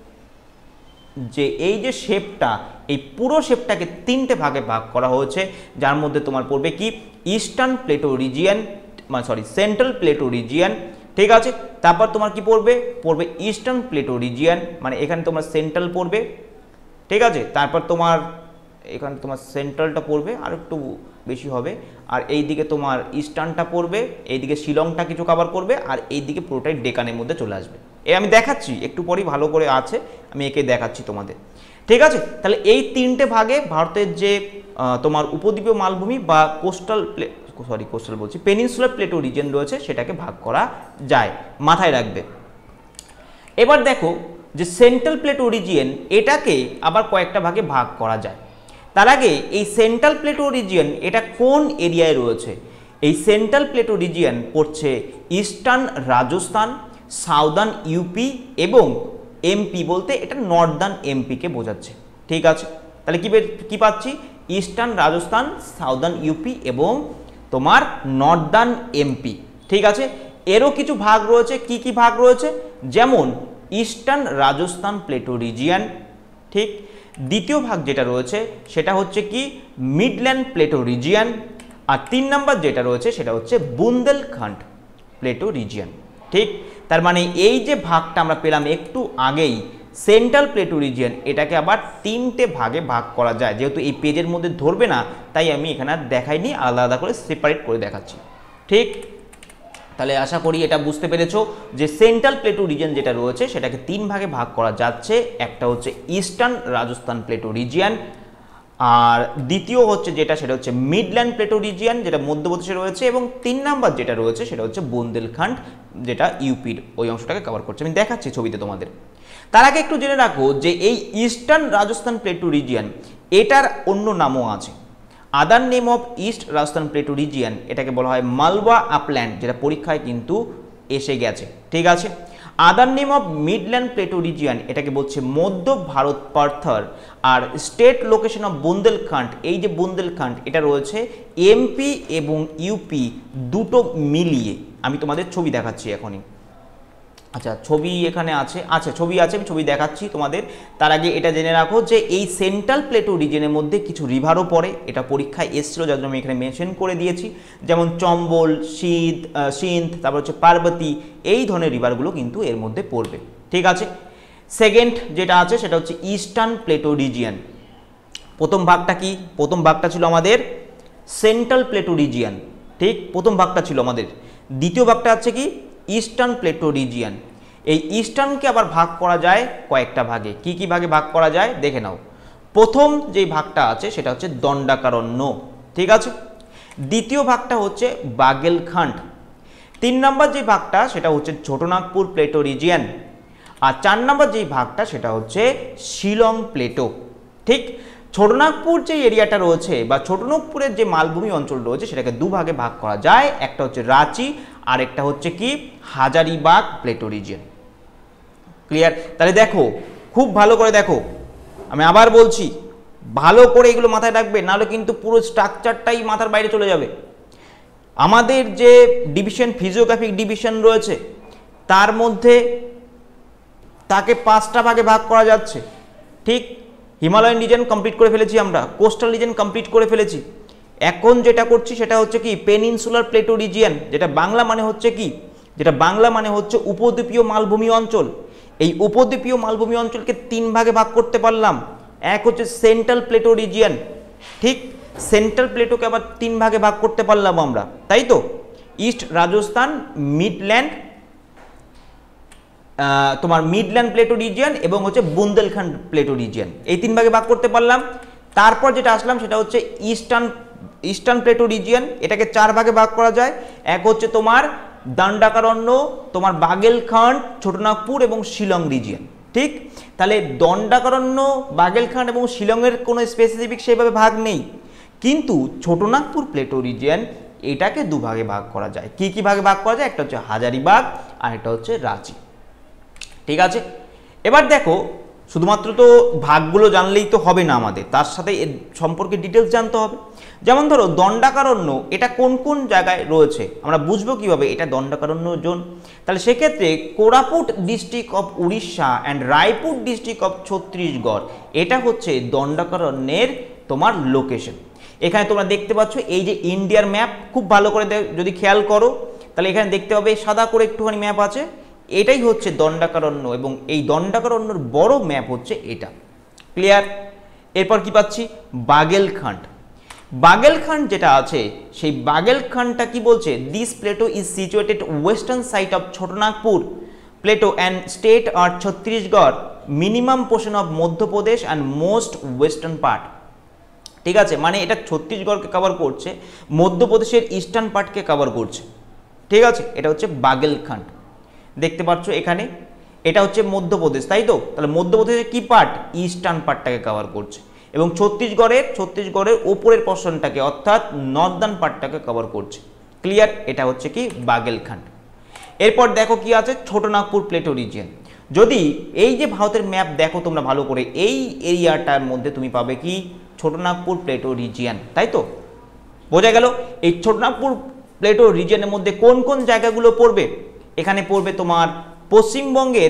S1: যে এই যে শেপটা, এই পুরো শেপটাকে তিনটে ভাগে ভাগ করা হয়েছে, যার মধ্যে তোমার পড়বে কি ইস্টার্ন প্লেটো রিজিয়ন, মানে সরি সেন্ট্রাল প্লেটো রিজিয়ন। ঠিক আছে, তারপর তোমার কি পড়বে, পড়বে ইস্টার্ন প্লেটো রিজিয়ন, মানে এখানে তোমার সেন্ট্রাল পড়বে। ঠিক আছে, তারপর তোমার এখানে তোমার সেন্ট্রালটা পড়বে আর একটু বেশি হবে, আর এই দিকে তোমার ইস্টার্নটা পড়বে, এইদিকে শিলংটা কিছু কভার করবে, আর এই দিকে পুরোটাই ডেকানের মধ্যে চলে আসবে। এ আমি দেখাচ্ছি একটু পরেই, ভালো করে আছে, আমি একে দেখাচ্ছি তোমাদের। ঠিক আছে, তাহলে এই তিনটে ভাগে ভারতের যে তোমার উপদ্বীপীয় মালভূমি বা কোস্টাল প্লে সরি কোস্টাল বলছি পেনিনসুলার প্লেটো রিজিয়ন রয়েছে, সেটাকে ভাগ করা যায়, মাথায় রাখবে। এবার দেখো যে সেন্ট্রাল প্লেটো রিজিয়ন, এটাকে আবার কয়েকটা ভাগে ভাগ করা যায়। তার আগে এই সেন্ট্রাল প্লেটো রিজিয়ন এটা কোন এরিয়ায় রয়েছে? এই সেন্ট্রাল প্লেটো রিজিয়ন পড়ছে ইস্টার্ন রাজস্থান, সাউদার্ন ইউপি এবং এমপি, বলতে এটা নর্দার্ন এমপিকে বোঝাচ্ছে। ঠিক আছে, তাহলে কি কি পাচ্ছি, ইস্টার্ন রাজস্থান, সাউদার্ন ইউপি এবং তোমার নর্দার্ন এমপি। ঠিক আছে, এরও কিছু ভাগ রয়েছে, কি কি ভাগ রয়েছে, যেমন ইস্টার্ন রাজস্থান প্লেটো রিজিয়ন। ঠিক, দ্বিতীয় ভাগ যেটা রয়েছে সেটা হচ্ছে কি মিডল্যান্ড প্লেটো রিজিয়ন, আর তিন নম্বর যেটা রয়েছে সেটা হচ্ছে বুন্দেলখণ্ড প্লেটো রিজিয়ন। ঠিক, তার মানে এই যে ভাগটা আমরা পেলাম একটু আগেই, সেন্ট্রাল প্লেটো রিজিয়ন, এটাকে আবার তিনটে ভাগে ভাগ করা যায়, যেহেতু এই পেজের মধ্যে ধরবে না তাই আমি এখানে আর দেখাইনি, আলাদা আলাদা করে সেপারেট করে দেখাচ্ছি। ঠিক, তাহলে আশা করি এটা বুঝতে পেরেছো যে সেন্ট্রাল প্লেটো রিজিয়ন যেটা রয়েছে সেটাকে তিন ভাগে ভাগ করা যাচ্ছে, একটা হচ্ছে ইস্টার্ন রাজস্থান প্লেটো রিজিয়ন, আর দ্বিতীয় হচ্ছে যেটা সেটা হচ্ছে মিডল্যান্ড প্লেটো রিজিয়ন, যেটা মধ্যপ্রদেশে রয়েছে, এবং তিন নাম্বার যেটা রয়েছে সেটা হচ্ছে বুন্দেলখণ্ড, যেটা ইউপির ওই অংশটাকে কভার করছে। আমি দেখাচ্ছি ছবিতে তোমাদের। তার আগে একটু জেনে রাখো যে এই ইস্টার্ন রাজস্থান প্লেটো রিজিয়ন এটার অন্য নামও আছে। Other name of east Rajasthan plateau region, এটাকে বলা হয় মালওয়া আপল্যান্ড, যেটা পরীক্ষায় কিন্তু এসে গেছে। ঠিক আছে, other name of midland plateau region, এটাকে বলছে মধ্য ভারত পার্থার, আর স্টেট লোকেশন অফ বুন্দেলখণ্ড, এই যে বুন্দেলখণ্ড এটা রয়েছে এমপি এবং ইউপি দুটো মিলিয়ে। আমি তোমাদের ছবি দেখাচ্ছি এখনই। আচ্ছা, ছবি এখানে আছে, আচ্ছা ছবি আছে, আমি ছবি দেখাচ্ছি তোমাদের। তার আগে এটা জেনে রাখো যে এই সেন্ট্রাল প্লেটো রিজিয়নের মধ্যে কিছু রিভারও পড়ে, এটা পরীক্ষায় এসেছিল, যার জন্য আমি এখানে মেনশন করে দিয়েছি, যেমন চম্বল, সিন্ধ সিন্ধ তারপর হচ্ছে পার্বতী, এই ধরনের রিভারগুলো কিন্তু এর মধ্যে পড়বে। ঠিক আছে, সেকেন্ড যেটা আছে সেটা হচ্ছে ইস্টার্ন প্লেটো রিজিয়ন। প্রথম ভাগটা কি, প্রথম ভাগটা ছিল আমাদের সেন্ট্রাল প্লেটো রিজিয়ন। ঠিক, প্রথম ভাগটা ছিল আমাদের। দ্বিতীয় ভাগটা আছে কি ইস্টার্ন প্লেটো রিজিয়ন। এই ইস্টার্নকে আবার ভাগ করা যায় কয়েকটা ভাগে, কি কি ভাগে ভাগ করা যায় দেখে নাও। প্রথম যে ভাগটা আছে সেটা হচ্ছে দণ্ডাকারণ্য। ঠিক আছে, দ্বিতীয় ভাগটা হচ্ছে বাগেলখণ্ড, তিন নম্বর যে ভাগটা সেটা হচ্ছে ছোটনাগপুর প্লেটো রিজিয়ন, আর চার নম্বর যে ভাগটা সেটা হচ্ছে শিলং প্লেটো। ঠিক, ছোটনাগপুর যে এরিয়াটা রয়েছে বা ছোটনাগপুরের যে মালভূমি অঞ্চল রয়েছে সেটাকে দুভাগে ভাগ করা যায়, একটা হচ্ছে রাঁচি আর একটা হচ্ছে কি হাজারিবাগ প্লেটো রিজিয়ন। ক্লিয়ার? তাহলে দেখো, খুব ভালো করে দেখো, আমি আবার বলছি, ভালো করে এগুলো মাথায় রাখবে, নাহলে কিন্তু পুরো স্ট্রাকচারটাই মাথার বাইরে চলে যাবে। আমাদের যে ডিভিশন, ফিজিওগ্রাফিক ডিভিশন রয়েছে, তার মধ্যে তাকে পাঁচটা ভাগে ভাগ করা যাচ্ছে। ঠিক, হিমালয়ান রিজন কমপ্লিট করে ফেলেছি আমরা, কোস্টাল রিজন কমপ্লিট করে ফেলেছি, এখন যেটা করছি সেটা হচ্ছে কি পেনিনসুলার প্লেটো রিজিয়ন, যেটা বাংলা মানে হচ্ছে কি, যেটা বাংলা মানে হচ্ছে উপদ্বীপীয় মালভূমি অঞ্চল। এই উপদ্বীপীয় মালভূমি অঞ্চলকে তিন ভাগে ভাগ করতে পারলাম, এক হচ্ছে সেন্ট্রাল প্লেটো রিজিয়ন, ঠিক, সেন্ট্রাল প্লেটোকে আবার তিন ভাগে ভাগ করতে পারলাম আমরা, তাই তো, ইস্ট রাজস্থান, মিডল্যান্ড, তোমার মিডল্যান্ড প্লেটো রিজিয়ন এবং হচ্ছে বুন্দেলখণ্ড প্লেটো রিজিয়ন, এই তিন ভাগে ভাগ করতে পারলাম। তারপর যেটা আসলাম সেটা হচ্ছে ইস্টার্ন ইস্টার্ন প্লেটো রিজিয়ন, এটাকে চার ভাগে ভাগ করা যায়, এক হচ্ছে তোমার দণ্ডাকারণ্য, তোমার বাগেলখণ্ড, ছোটনাগপুর এবং শিলং রিজিয়ন। ঠিক, তাহলে দণ্ডাকারণ্য, বাগেলখণ্ড এবং শিলংয়ের কোনো স্পেসিফিক সেভাবে ভাগ নেই, কিন্তু ছোটনাগপুর প্লেটো রিজিয়ন এটাকে দুভাগে ভাগ করা যায়। কি কি ভাগে ভাগ করা যায়? একটা হচ্ছে হাজারিবাগ আর একটা হচ্ছে রাঁচি। ঠিক আছে, এবার দেখো, শুধুমাত্র তো ভাগগুলো জানলেই তো হবে না, আমাদের তার সাথে এর সম্পর্কে ডিটেলস জানতে হবে। যেমন ধরো দণ্ডাকারণ্য, এটা কোন কোন জায়গায় রয়েছে, আমরা বুঝবো কিভাবে এটা দণ্ডাকারণ্য জোন? তাহলে সেক্ষেত্রে Koraput district of Orissa and Raipur district of Chhattisgarh, এটা হচ্ছে দণ্ডাকারণ্যের তোমার লোকেশন। এখানে তোমরা দেখতে পাচ্ছ এই যে ইন্ডিয়ার ম্যাপ, খুব ভালো করে যদি খেয়াল করো তাহলে এখানে দেখতে পাবে সাদা করে একটুখানি ম্যাপ আছে, এটাই হচ্ছে দণ্ডাকারণ্য এবং এই দণ্ডাকারণ্যর বড় ম্যাপ হচ্ছে এটা। ক্লিয়ার? এরপর কি পাচ্ছি? বাগেলখণ্ড। বাগেলখণ্ড যেটা আছে সেই বাগেলখণ্ডটা কি বলছে? This plateau is situated western side of Chota Nagpur plateau and state আর Chhattisgarh, minimum portion of Madhya Pradesh and most western part. ঠিক আছে, মানে এটা ছত্তিশগড়কে কভার করছে, মধ্যপ্রদেশের ইস্টার্ন পার্টকে কভার করছে। ঠিক আছে, এটা হচ্ছে বাগেলখণ্ড। দেখতে পাচ্ছ এখানে, এটা হচ্ছে মধ্যপ্রদেশ, তাই তো? তাহলে মধ্যপ্রদেশের কি পার্ট? ইস্টার্ন পার্টটাকে কভার করছে, এবং ছত্তিশগড়ের ছত্তিশগড়ের ওপরের পোর্শনটাকে অর্থাৎ নর্দার্ন পার্টটাকে কভার করছে। ক্লিয়ার? এটা হচ্ছে কি বাগেলখণ্ড। এরপর দেখো কি আছে? Chota Nagpur plateau region. যদি এই যে ভারতের ম্যাপ দেখো তোমরা ভালো করে, এই এরিয়াটার মধ্যে তুমি পাবে কি? ছোটনাগপুর প্লেটো রিজিয়ন, তাই তো? বোঝা গেল? এই ছোটনাগপুর প্লেটো রিজিয়নের মধ্যে কোন কোন জায়গাগুলো পড়বে? এখানে পড়বে তোমার পশ্চিমবঙ্গের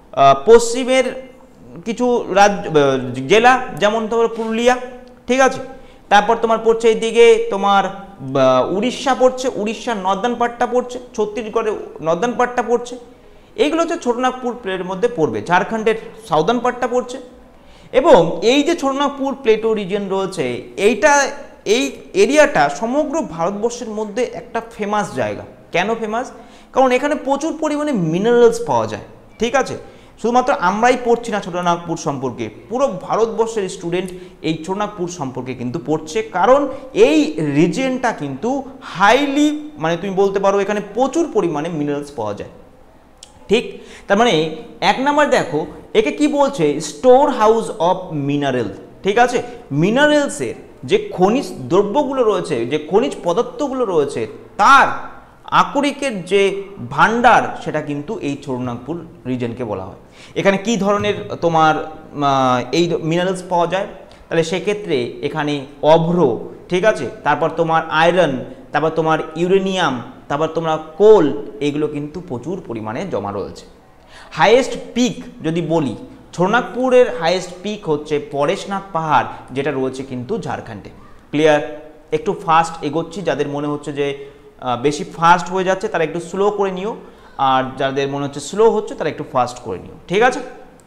S1: পশ্চিমের কিছু রাজ্য জেলা, যেমন তোমার পুরুলিয়া। ঠিক আছে, তারপর তোমার পড়ছে এইদিকে তোমার উড়িষ্যা পড়ছে, উড়িষ্যার নর্দার্ন পার্টটা পড়ছে, ছত্তিশগড়ের নর্দার্ন পার্টটা পড়ছে, এইগুলো হচ্ছে ছোটনাগপুর প্লেটের মধ্যে পড়বে। ঝাড়খণ্ডের সাউদার্ন পার্টটা পড়ছে। এবং এই যে ছোটনাগপুর প্লেটো রিজিয়ন রয়েছে, এইটা এই এরিয়াটা সমগ্র ভারতবর্ষের মধ্যে একটা ফেমাস জায়গা। কেন ফেমাস? কারণ এখানে প্রচুর পরিমাণে মিনারেলস পাওয়া যায়। ঠিক আছে, শুধুমাত্র আমরাই পড়ছি না ছোটনাগপুর সম্পর্কে, পুরো ভারতবর্ষের স্টুডেন্ট এই ছোটনাগপুর সম্পর্কে কিন্তু পড়ছে, কারণ এই রিজিয়নটা কিন্তু হাইলি, মানে তুমি বলতে পারো এখানে প্রচুর পরিমাণে মিনারেলস পাওয়া যায়। ঠিক, তার মানে এক নাম্বার দেখো একে কি বলছে? Store house of mineral. ঠিক আছে, মিনারেলসের যে খনিজ দ্রব্যগুলো রয়েছে, যে খনিজ পদার্থগুলো রয়েছে, তার আকরিকের যে ভান্ডার, সেটা কিন্তু এই ছোটনাগপুর রিজিয়নকে বলা হয়। এখানে কি ধরনের তোমার এই মিনারেলস পাওয়া যায়? তাহলে সেক্ষেত্রে এখানে অভ্র, ঠিক আছে, তারপর তোমার আয়রন, তারপর তোমার ইউরেনিয়াম, তারপর তোমরা কোল, এগুলো কিন্তু প্রচুর পরিমাণে জমা রয়েছে। হাইয়েস্ট পিক যদি বলি, ছোটনাগপুরের হাইয়েস্ট পিক হচ্ছে পরেশনাথ পাহাড়, যেটা রয়েছে কিন্তু ঝাড়খণ্ডে। ক্লিয়ার? একটু ফাস্ট এগোচ্ছি, যাদের মনে হচ্ছে যে বেশি ফাস্ট হয়ে যাচ্ছে তারা একটু স্লো করে নিও, আর যাদের মনে হচ্ছে স্লো হচ্ছে তারা একটু ফাস্ট করে নিও। ঠিক আছে,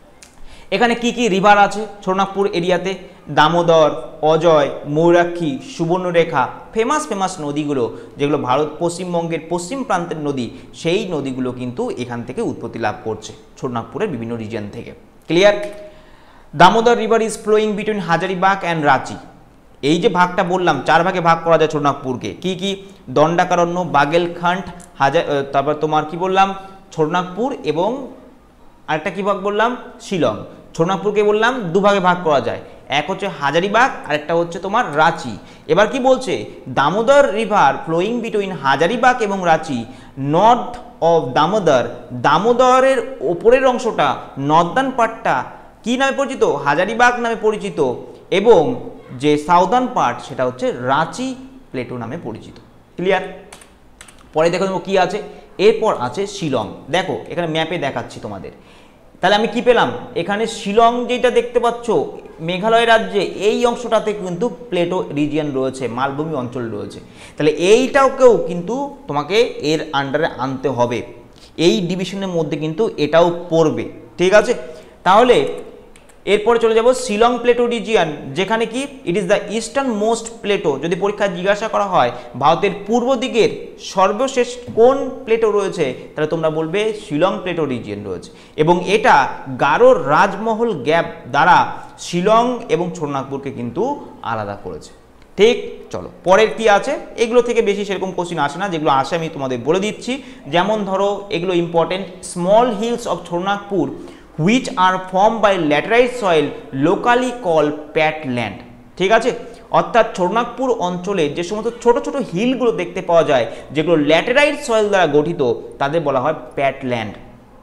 S1: এখানে কি কি রিভার আছে ছোটনাগপুর এরিয়াতে? দামোদর, অজয়, ময়ূরাক্ষী, সুবর্ণরেখা, ফেমাস ফেমাস নদীগুলো, যেগুলো ভারত পশ্চিমবঙ্গের পশ্চিম প্রান্তের নদী, সেই নদীগুলো কিন্তু এখান থেকে উৎপত্তি লাভ করছে, ছোটনাগপুরের বিভিন্ন রিজিয়ন থেকে। Clear? Damodar river is flowing between Hazaribagh and Ranchi. এই যে ভাগটা বললাম চার ভাগে ভাগ করা যায় ছোটনাগপুরকে, কি কি? দণ্ডাকারণ্য, বাগেলখান্ড, হাজার, তারপর তোমার কি বললাম ছোটনাগপুর, এবং আরেকটা কি ভাগ বললাম শিলং। ছোটনাগপুরকে বললাম দুভাগে ভাগ করা যায়, এক হচ্ছে হাজারিবাগ আর একটা হচ্ছে তোমার রাঁচি। এবার কি বলছে, Damodar river flowing between Hazaribagh এবং রাঁচি, নর্থ অফ দামোদর, দামোদরের ওপরের অংশটা নর্দার্ন পার্টটা কি নামে পরিচিত? হাজারিবাগ নামে পরিচিত, এবং যে সাউদার্ন পার্ট সেটা হচ্ছে রাঁচি প্লেটো নামে পরিচিত। ক্লিয়ার? পরে দেখো কি আছে, এরপর আছে শিলং। দেখো এখানে ম্যাপে দেখাচ্ছি তোমাদের। তাহলে আমি কি পেলাম, এখানে শিলং যেটা দেখতে পাচ্ছ মেঘালয় রাজ্যে, এই অংশটাতে কিন্তু প্লেটো রিজিয়ন রয়েছে, মালভূমি অঞ্চল রয়েছে। তাহলে এইটাকেও কিন্তু তোমাকে এর আন্ডারে আনতে হবে, এই ডিভিশনের মধ্যে কিন্তু এটাও পড়বে। ঠিক আছে, তাহলে এরপরে চলে যাব শিলং প্লেটো রিজিয়ন, যেখানে কি it is the eastern most plateau. যদি পরীক্ষায় জিজ্ঞাসা করা হয় ভারতের পূর্ব দিকের সর্বশেষ কোন প্লেটো রয়েছে, তাহলে তোমরা বলবে শিলং প্লেটো রিজিয়ন রয়েছে, এবং এটা গারোর রাজমহল গ্যাপ দ্বারা শিলং এবং ছোটনাগপুরকে কিন্তু আলাদা করেছে। ঠিক, চলো পরের কি আছে। এগুলো থেকে বেশি সেরকম কোশ্চিন আসে না, যেগুলো আসে আমি তোমাদের বলে দিচ্ছি। যেমন ধরো এগুলো important, small hills of Chota Nagpur which are formed by laterite soil locally called patland। ঠিক আছে, অর্থাৎ ছোটনাগপুর অঞ্চলে যে সমস্ত ছোট ছোট হিলগুলো দেখতে পাওয়া যায় যেগুলো ল্যাটেরাইট সয়েল দ্বারা গঠিত, তাদের বলা হয় প্যাটল্যান্ড।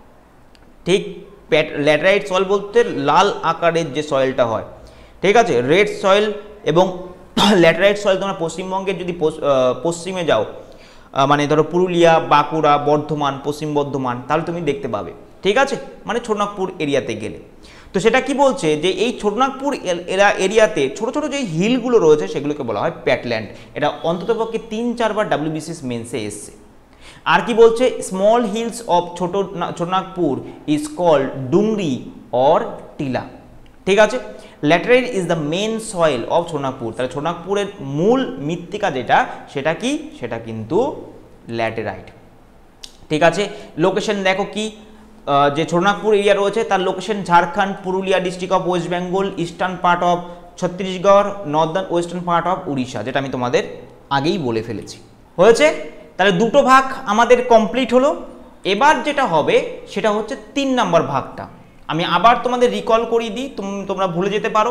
S1: ঠিক, প্যাট ল্যাটেরাইট সয়েল বলতে লাল আকারের যে সয়েলটা হয়, ঠিক আছে, রেড সয়েল এবং ল্যাটেরাইট সয়েল তোমরা পশ্চিমবঙ্গের যদি পশ্চিমে যাও, মানে ধরো পুরুলিয়া, বাঁকুড়া, বর্ধমান, পশ্চিম বর্ধমান, তাহলে তুমি দেখতে পাবে। ঠিক আছে, মানে ছোটনাগপুর এরিয়াতে গেলে। তো সেটা কি বলছে যে এই ছোটনাগপুর এরিয়াতে ছোট ছোট যে হিলগুলো রয়েছে সেগুলোকে বলা হয় প্যাটল্যান্ড। এটা অন্ততপক্ষে তিন চারবার ডাব্লিউবিসিএস মেন্সে এসছে। আর কি বলছে, small hills of Chota Chota Nagpur is called dungri or tila. ঠিক আছে, laterite is the main soil of Chota Nagpur. তাহলে ছোটনাগপুরের মূল মৃত্তিকা যেটা, সেটা কি, সেটা কিন্তু ল্যাটেরাইট। ঠিক আছে, লোকেশন দেখো কি, যে ছোটনাগপুর এরিয়া রয়েছে তার location Jharkhand, Purulia district of West Bengal, eastern part of Chhattisgarh, northern western part of Orissa, যেটা আমি তোমাদের আগেই বলে ফেলেছি। হয়েছে, তাহলে দুটো ভাগ আমাদের কমপ্লিট হলো। এবার যেটা হবে সেটা হচ্ছে তিন নম্বর ভাগটা। আমি আবার তোমাদের রিকল করিয়ে দিই, তোমরা ভুলে যেতে পারো।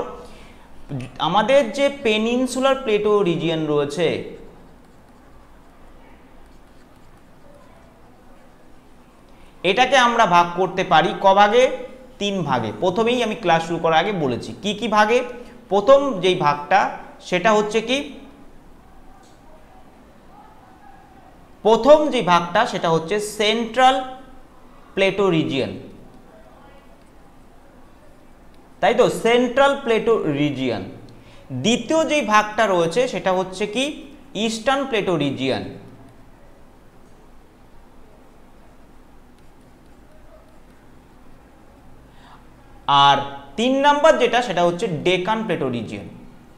S1: আমাদের যে পেনিনসুলার প্লেটো রিজিয়ন রয়েছে, এটাকে আমরা ভাগ করতে পারি ক ভাগে? তিন ভাগে। প্রথমেই আমি ক্লাস শুরু করার আগে বলেছি কি কি ভাগে। প্রথম যেই ভাগটা সেটা হচ্ছে কি, প্রথম যে ভাগটা সেটা হচ্ছে সেন্ট্রাল প্লেটো রিজিয়ন, তাই তো, সেন্ট্রাল প্লেটো রিজিয়ন। দ্বিতীয় যে ভাগটা রয়েছে সেটা হচ্ছে কি ইস্টার্ন প্লেটো রিজিয়ন। আর তিন নাম্বার যেটা সেটা হচ্ছে ডেকান প্লেটো রিজিয়ন।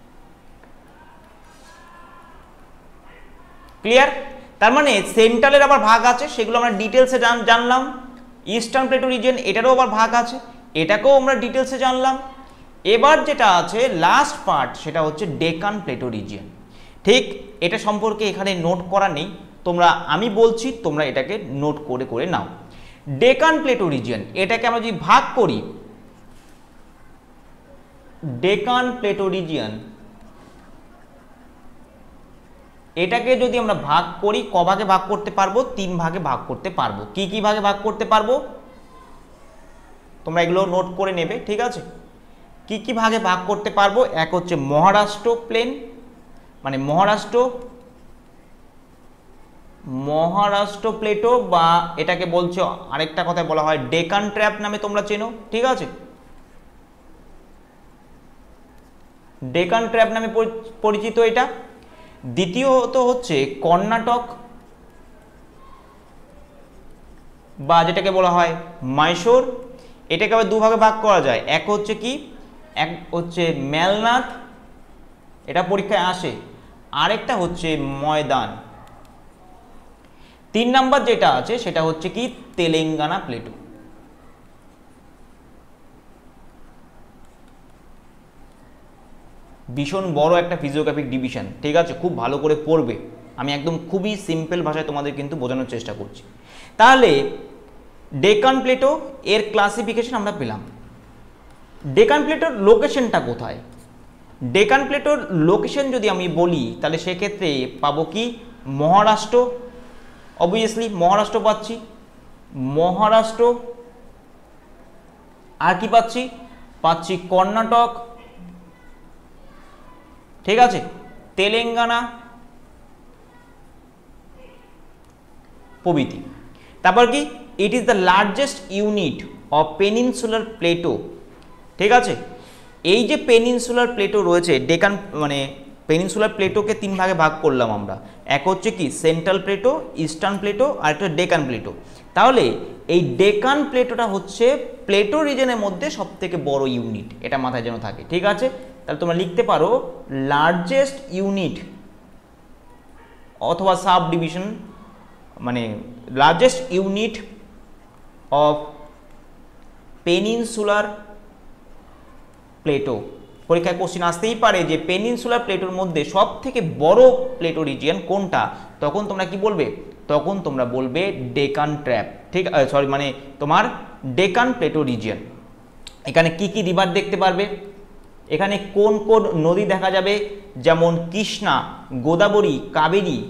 S1: ক্লিয়ার? তার মানে সেন্ট্রালের আবার ভাগ আছে, সেগুলো আমরা ডিটেলসে জানলাম। ইস্টার্ন প্লেটো রিজিয়ন, এটারও আবার ভাগ আছে, এটাকেও আমরা ডিটেলসে জানলাম। এবার যেটা আছে লাস্ট পার্ট সেটা হচ্ছে ডেকান প্লেটো রিজিয়ন। ঠিক, এটা সম্পর্কে এখানে নোট করা নেই, তোমরা, আমি বলছি তোমরা এটাকে নোট করে করে নাও। ডেকান প্লেটো রিজিয়ন, এটাকে আমরা যদি ভাগ করি, ডেকান প্লেটো রিজিয়ন, এটাকে যদি আমরা ভাগ করি ক ভাগে ভাগ করতে পারবো? তিন ভাগে ভাগ করতে পারবো। কি কি ভাগে ভাগ করতে পারবো তোমরা এগুলো নোট করে নেবে। ঠিক আছে, কি কি ভাগে ভাগ করতে পারবো? এক হচ্ছে মহারাষ্ট্র প্লেন, মানে মহারাষ্ট্র মহারাষ্ট্র প্লেটো, বা এটাকে বলছে আরেকটা কথায় বলা হয় ডেকান ট্র্যাপ নামে তোমরা চেনো। ঠিক আছে, ডেকান ট্র্যাপ নামে পরিচিত এটা। দ্বিতীয়ত হচ্ছে কর্ণাটক, বা যেটাকে বলা হয় মাইসোর। এটাকে আবার দুভাগে ভাগ করা যায়, এক হচ্ছে কি, এক হচ্ছে মেলনাথ, এটা পরীক্ষায় আসে, আরেকটা হচ্ছে ময়দান। তিন নাম্বার যেটা আছে সেটা হচ্ছে কি তেলেঙ্গানা প্লেটো। ভীষণ বড় একটা ফিজিওগ্রাফিক ডিভিশন, ঠিক আছে, খুব ভালো করে পড়বে। আমি একদম খুবই সিম্পল ভাষায় তোমাদের কিন্তু বোঝানোর চেষ্টা করছি। তাহলে ডেকান প্লেটো এর ক্লাসিফিকেশন আমরা পেলাম। ডেকান প্লেটোর লোকেশনটা কোথায়? ডেকান প্লেটোর লোকেশন যদি আমি বলি তাহলে সেক্ষেত্রে পাবো কি মহারাষ্ট্র, অবভিয়াসলি মহারাষ্ট্র পাচ্ছি, মহারাষ্ট্র, আর কি পাচ্ছি? পাচ্ছি কর্ণাটক, ঠিক আছে, তেলেঙ্গানা প্রভৃতি। তারপর কি it is the largest unit of peninsular plateau, ঠিক আছে। এই যে পেনিনসুলার প্লেটো রয়েছে, ডেকান মানে পেনিনসুলার প্লেটোকে তিন ভাগে ভাগ করলাম আমরা, এক হচ্ছে কি সেন্ট্রাল প্লেটো, ইস্টার্ন প্লেটো, আর একটা ডেকান প্লেটো। তাহলে এই ডেকান প্লেটোটা হচ্ছে প্লেটো রিজনের মধ্যে সব থেকে বড় ইউনিট, এটা মাথায় যেন থাকে, ঠিক আছে। তাহলে তোমরা লিখতে পারো লার্জেস্ট ইউনিট অথবা সাব ডিভিশন, মানে largest unit of peninsular plateau. পরীক্ষায় কোশ্চেন আসতেই পারে যে পেনিনসুলার প্লেটোর মধ্যে সব থেকে বড় প্লেটো রিজিয়ন কোনটা, তখন তোমরা কি বলবে? তখন তোমরা বলবে ডেকান ট্র্যাপ, ঠিক সরি মানে তোমার ডেকান প্লেটো রিজিয়ন। এখানে কি কি রিভার দেখতে পারবে, এখানে কোন কোন নদী দেখা যাবে, যেমন কৃষ্ণা, গোদাবরী, কাবেরী,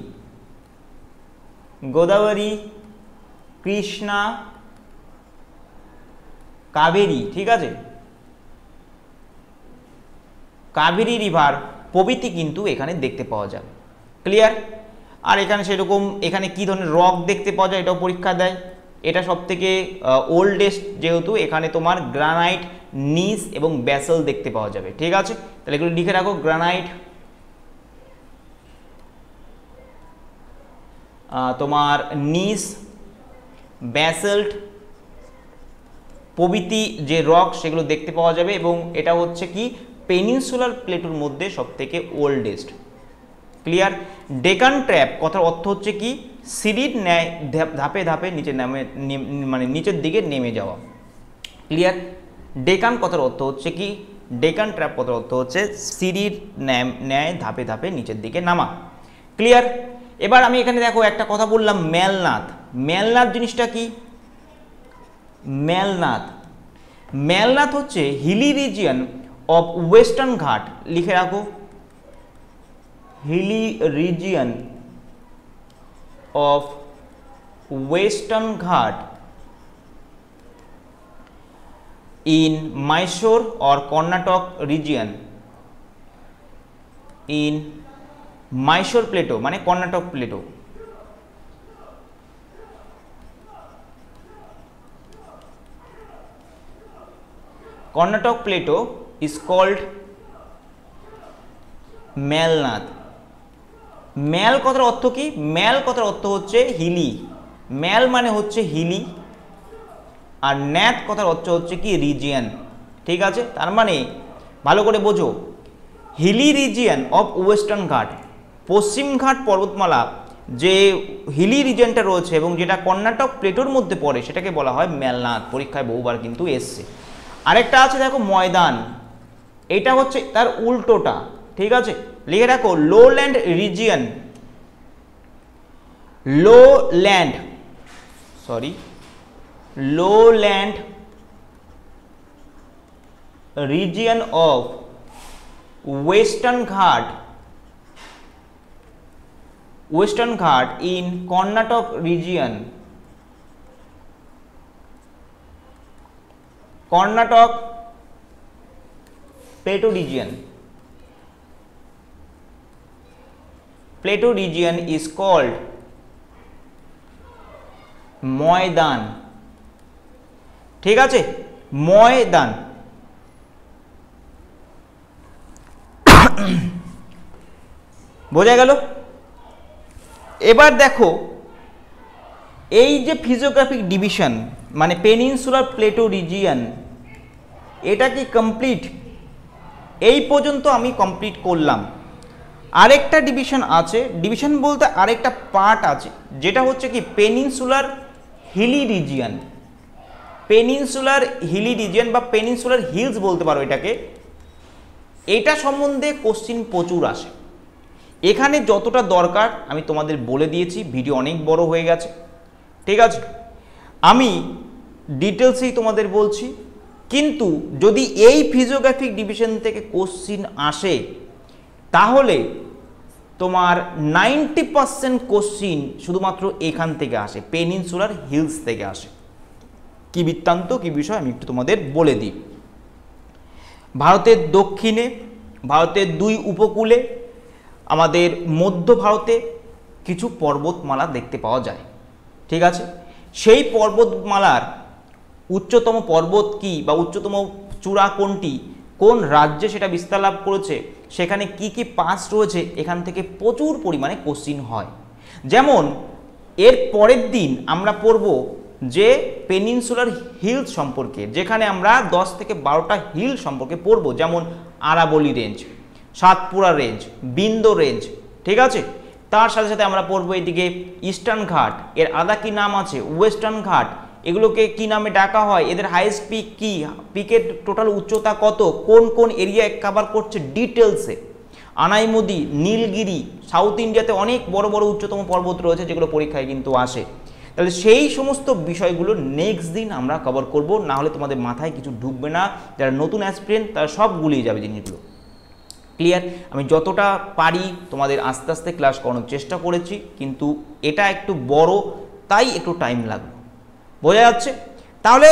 S1: গোদাবরী, কৃষ্ণা, কাবেরী, ঠিক আছে, কাবেরী রিভার প্রভৃতি কিন্তু এখানে দেখতে পাওয়া যাবে। ক্লিয়ার? আর এখানে সেরকম এখানে কি ধরনের রক দেখতে পাওয়া যায় এটাও পরীক্ষা দেয়। এটা সব থেকে ওল্ডেস্ট, যেহেতু এখানে তোমার গ্রানাইট, নিস এবং ব্যাসল দেখতে পাওয়া যাবে, ঠিক আছে। তাহলে এগুলো লিখে রাখো, গ্রানাইট, তোমার নিস, ব্যাসল্ট প্রভৃতি যে রক সেগুলো দেখতে পাওয়া যাবে, এবং এটা হচ্ছে কি পেনিনসুলার প্লেটোর মধ্যে সব থেকে ওল্ডেস্ট। ক্লিয়ার? ডেকান ট্র্যাপ কথার অর্থ হচ্ছে কি সিঁড়ির ন্যায় ধাপে ধাপে নিচে নামে মানে নিচের দিকে নেমে যাওয়া। ক্লিয়ার? ডেকান কথার অর্থ হচ্ছে কি, ডেকান ট্র্যাপ কথার অর্থ হচ্ছে সিঁড়ির ন্যায় ধাপে ধাপে নিচের দিকে নামা। ক্লিয়ার? এবার আমি এখানে দেখো একটা কথা বললাম, মেলনাথ। মেলনাথ জিনিসটা কি? মেলনাথ মেলনাথ হচ্ছে Hili region of western Ghat, লিখে রাখো, hilly region of western Ghat in Mysore or Karnataka region, in Mysore plateau মানে Karnataka plateau. Karnataka plateau is called Malnad. মেল কথার অর্থ কি? মেল কথার অর্থ হচ্ছে হিলি, মেল মানে হচ্ছে হিলি, আর ন্যাথ কথার অর্থ হচ্ছে কি রিজিয়ন, ঠিক আছে। তার মানে ভালো করে বোঝো, হিলি রিজিয়ন অফ ওয়েস্টার্ন ঘাট, পশ্চিম ঘাট পর্বতমালা যে হিলি রিজিয়নটা রয়েছে এবং যেটা কর্ণাটক প্লেটোর মধ্যে পড়ে সেটাকে বলা হয় মেলনাথ। পরীক্ষায় বহুবার কিন্তু এসছে। আরেকটা আছে দেখো ময়দান, এটা হচ্ছে তার উল্টোটা, ঠিক আছে, লিখে রাখো lowland region, lowland sorry lowland region of western ghat western ghat in Karnataka region, Karnataka plateau region. Plateau region is called Maidan, ঠিক আছে, ময়দান। বোঝা গেল? এবার দেখো এই যে ফিজিওগ্রাফিক ডিভিশন মানে পেনিনসুলার প্লেটো রিজিয়ন, এটা কি কমপ্লিট? এই পর্যন্ত আমি কমপ্লিট করলাম। আরেকটা ডিভিশন আছে, ডিভিশন বলতে আরেকটা পার্ট আছে, যেটা হচ্ছে কি peninsular hilly region. Peninsular hilly region বা পেনিনসুলার হিলস বলতে পারো এটাকে। এটা সম্বন্ধে কোশ্চিন প্রচুর আসে। এখানে যতটা দরকার আমি তোমাদের বলে দিয়েছি, ভিডিও অনেক বড় হয়ে গেছে, ঠিক আছে। আমি ডিটেলসেই তোমাদের বলছি, কিন্তু যদি এই ফিজিওগ্রাফিক ডিভিশন থেকে কোশ্চিন আসে তাহলে তোমার নাইনটি পার্সেন্ট কোশ্চিন শুধুমাত্র এখান থেকে আসে, পেনিনসুলার হিলস থেকে আসে। কি বৃত্তান্ত, কি বিষয় আমি একটু তোমাদের বলে দিই। ভারতের দক্ষিণে, ভারতের দুই উপকূলে, আমাদের মধ্য ভারতে কিছু পর্বতমালা দেখতে পাওয়া যায়, ঠিক আছে। সেই পর্বতমালার উচ্চতম পর্বত কি বা উচ্চতম চূড়া কোনটি, কোন রাজ্যে সেটা বিস্তার লাভ করেছে, সেখানে কি কি পাস রয়েছে, এখান থেকে প্রচুর পরিমাণে কোশ্চিন হয়। যেমন এর পরের দিন আমরা পড়ব যে পেনিনসুলার হিলস সম্পর্কে, যেখানে আমরা দশ থেকে বারোটা হিল সম্পর্কে পড়ব, যেমন আরাবলি range, Satpura range, Vindhya range, ঠিক আছে। তার সাথে সাথে আমরা পড়বো এদিকে ইস্টার্ন ঘাট, এর আলাদা কি নাম আছে, ওয়েস্টার্ন ঘাট, এগুলোকে কি নামে ডাকা হয়, এদের হাইয়েস্ট পিক কি, পিকের টোটাল উচ্চতা কত, কোন কোন এরিয়া কভার করছে ডিটেলসে। আনাইমুদি, নীলগিরি, সাউথ ইন্ডিয়াতে অনেক বড় বড় উচ্চতম পর্বত রয়েছে যেগুলো পরীক্ষায় কিন্তু আসে। তাহলে সেই সমস্ত বিষয়গুলো নেক্সট দিন আমরা কভার করব, না হলে তোমাদের মাথায় কিছু ঢুকবে না। যারা নতুন অ্যাসপিরেন্ট তারা সব গুলিয়ে যাবে জিনিসগুলো। ক্লিয়ার? আমি যতটা পারি তোমাদের আস্তে আস্তে ক্লাস করানোর চেষ্টা করেছি, কিন্তু এটা একটু বড়, তাই একটু টাইম লাগবে। বোঝা যাচ্ছে? তাহলে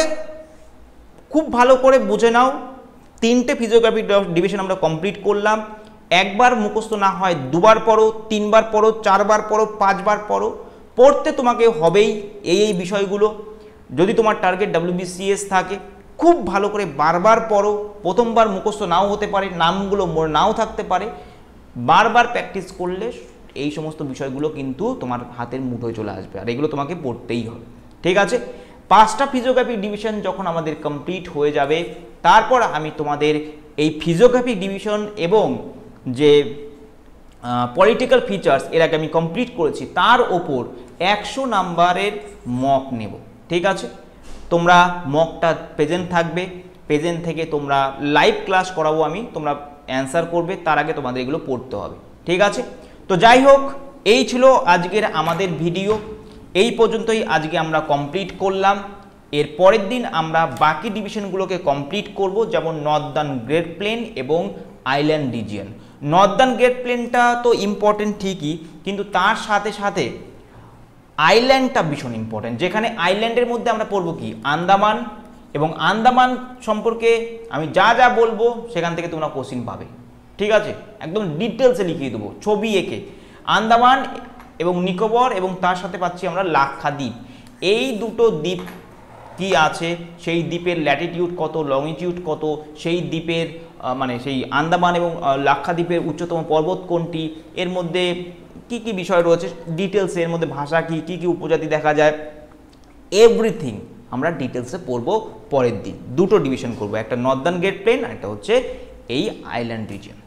S1: খুব ভালো করে বুঝে নাও, তিনটে ফিজিওগ্রাফি ডিভিশন আমরা কমপ্লিট করলাম। একবার মুখস্থ না হয় দুবার পড়ো, তিনবার পড়ো, চারবার পড়ো, পাঁচবার পড়ো, পড়তে তোমাকে হবেই এই এই বিষয়গুলো। যদি তোমার টার্গেট ডাব্লিউবিসিএস থাকে, খুব ভালো করে বারবার পড়ো। প্রথমবার মুখস্থ নাও হতে পারে, নামগুলো নাও থাকতে পারে, বারবার প্র্যাকটিস করলে এই সমস্ত বিষয়গুলো কিন্তু তোমার হাতের মুঠোয় চলে আসবে, আর এগুলো তোমাকে পড়তেই হবে, ঠিক আছে। পাঁচটা ফিজিওগ্রাফিক ডিভিশন যখন আমাদের কমপ্লিট হয়ে যাবে, তারপর আমি তোমাদের এই ফিজিওগ্রাফিক ডিভিশন এবং যে পলিটিক্যাল ফিচার্স এর আগে আমি কমপ্লিট করেছি তার ওপর একশো নাম্বারের মক নেব, ঠিক আছে। তোমরা মকটা প্রেজেন্ট থাকবে, প্রেজেন্ট থেকে তোমরা লাইভ ক্লাস করাবো আমি, তোমরা অ্যান্সার করবে, তার আগে তোমাদের এগুলো পড়তে হবে, ঠিক আছে। তো যাই হোক, এই ছিল আজকের আমাদের ভিডিও, এই পর্যন্তই আজকে আমরা কমপ্লিট করলাম। এর পরের দিন আমরা বাকি ডিভিশনগুলোকে কমপ্লিট করব, যেমন নর্দার্ন গ্রেট প্লেন এবং আইল্যান্ড রিজিয়ন। নর্দার্ন গ্রেট প্লেনটা তো ইম্পর্টেন্ট ঠিকই, কিন্তু তার সাথে সাথে আইল্যান্ডটা ভীষণ ইম্পর্টেন্ট, যেখানে আইল্যান্ডের মধ্যে আমরা পড়বো কি আন্দামান, এবং আন্দামান সম্পর্কে আমি যা যা বলবো সেখান থেকে তোমরা কোশ্চিন পাবে, ঠিক আছে। একদম ডিটেলসে লিখিয়ে দেবো ছবি এঁকে। আন্দামান এবং নিকোবর এবং তার সাথে পাচ্ছি আমরা লাক্ষাদ্বীপ, এই দুটো দ্বীপ কি আছে, সেই দ্বীপের ল্যাটিটিউড কত, লংটিটিউড কত, সেই দ্বীপের মানে সেই আন্দামান এবং লাক্ষাদ্বীপের উচ্চতম পর্বত কোনটি, এর মধ্যে কি কি বিষয় রয়েছে ডিটেলসে, এর মধ্যে ভাষা কি, কি কি উপজাতি দেখা যায়, এভরিথিং আমরা ডিটেলসে পড়বো পরের দিন। দুটো ডিভিশন করব, একটা নর্দার্ন গ্রেট প্লেন আর একটা হচ্ছে এই আইল্যান্ড রিজিয়ন।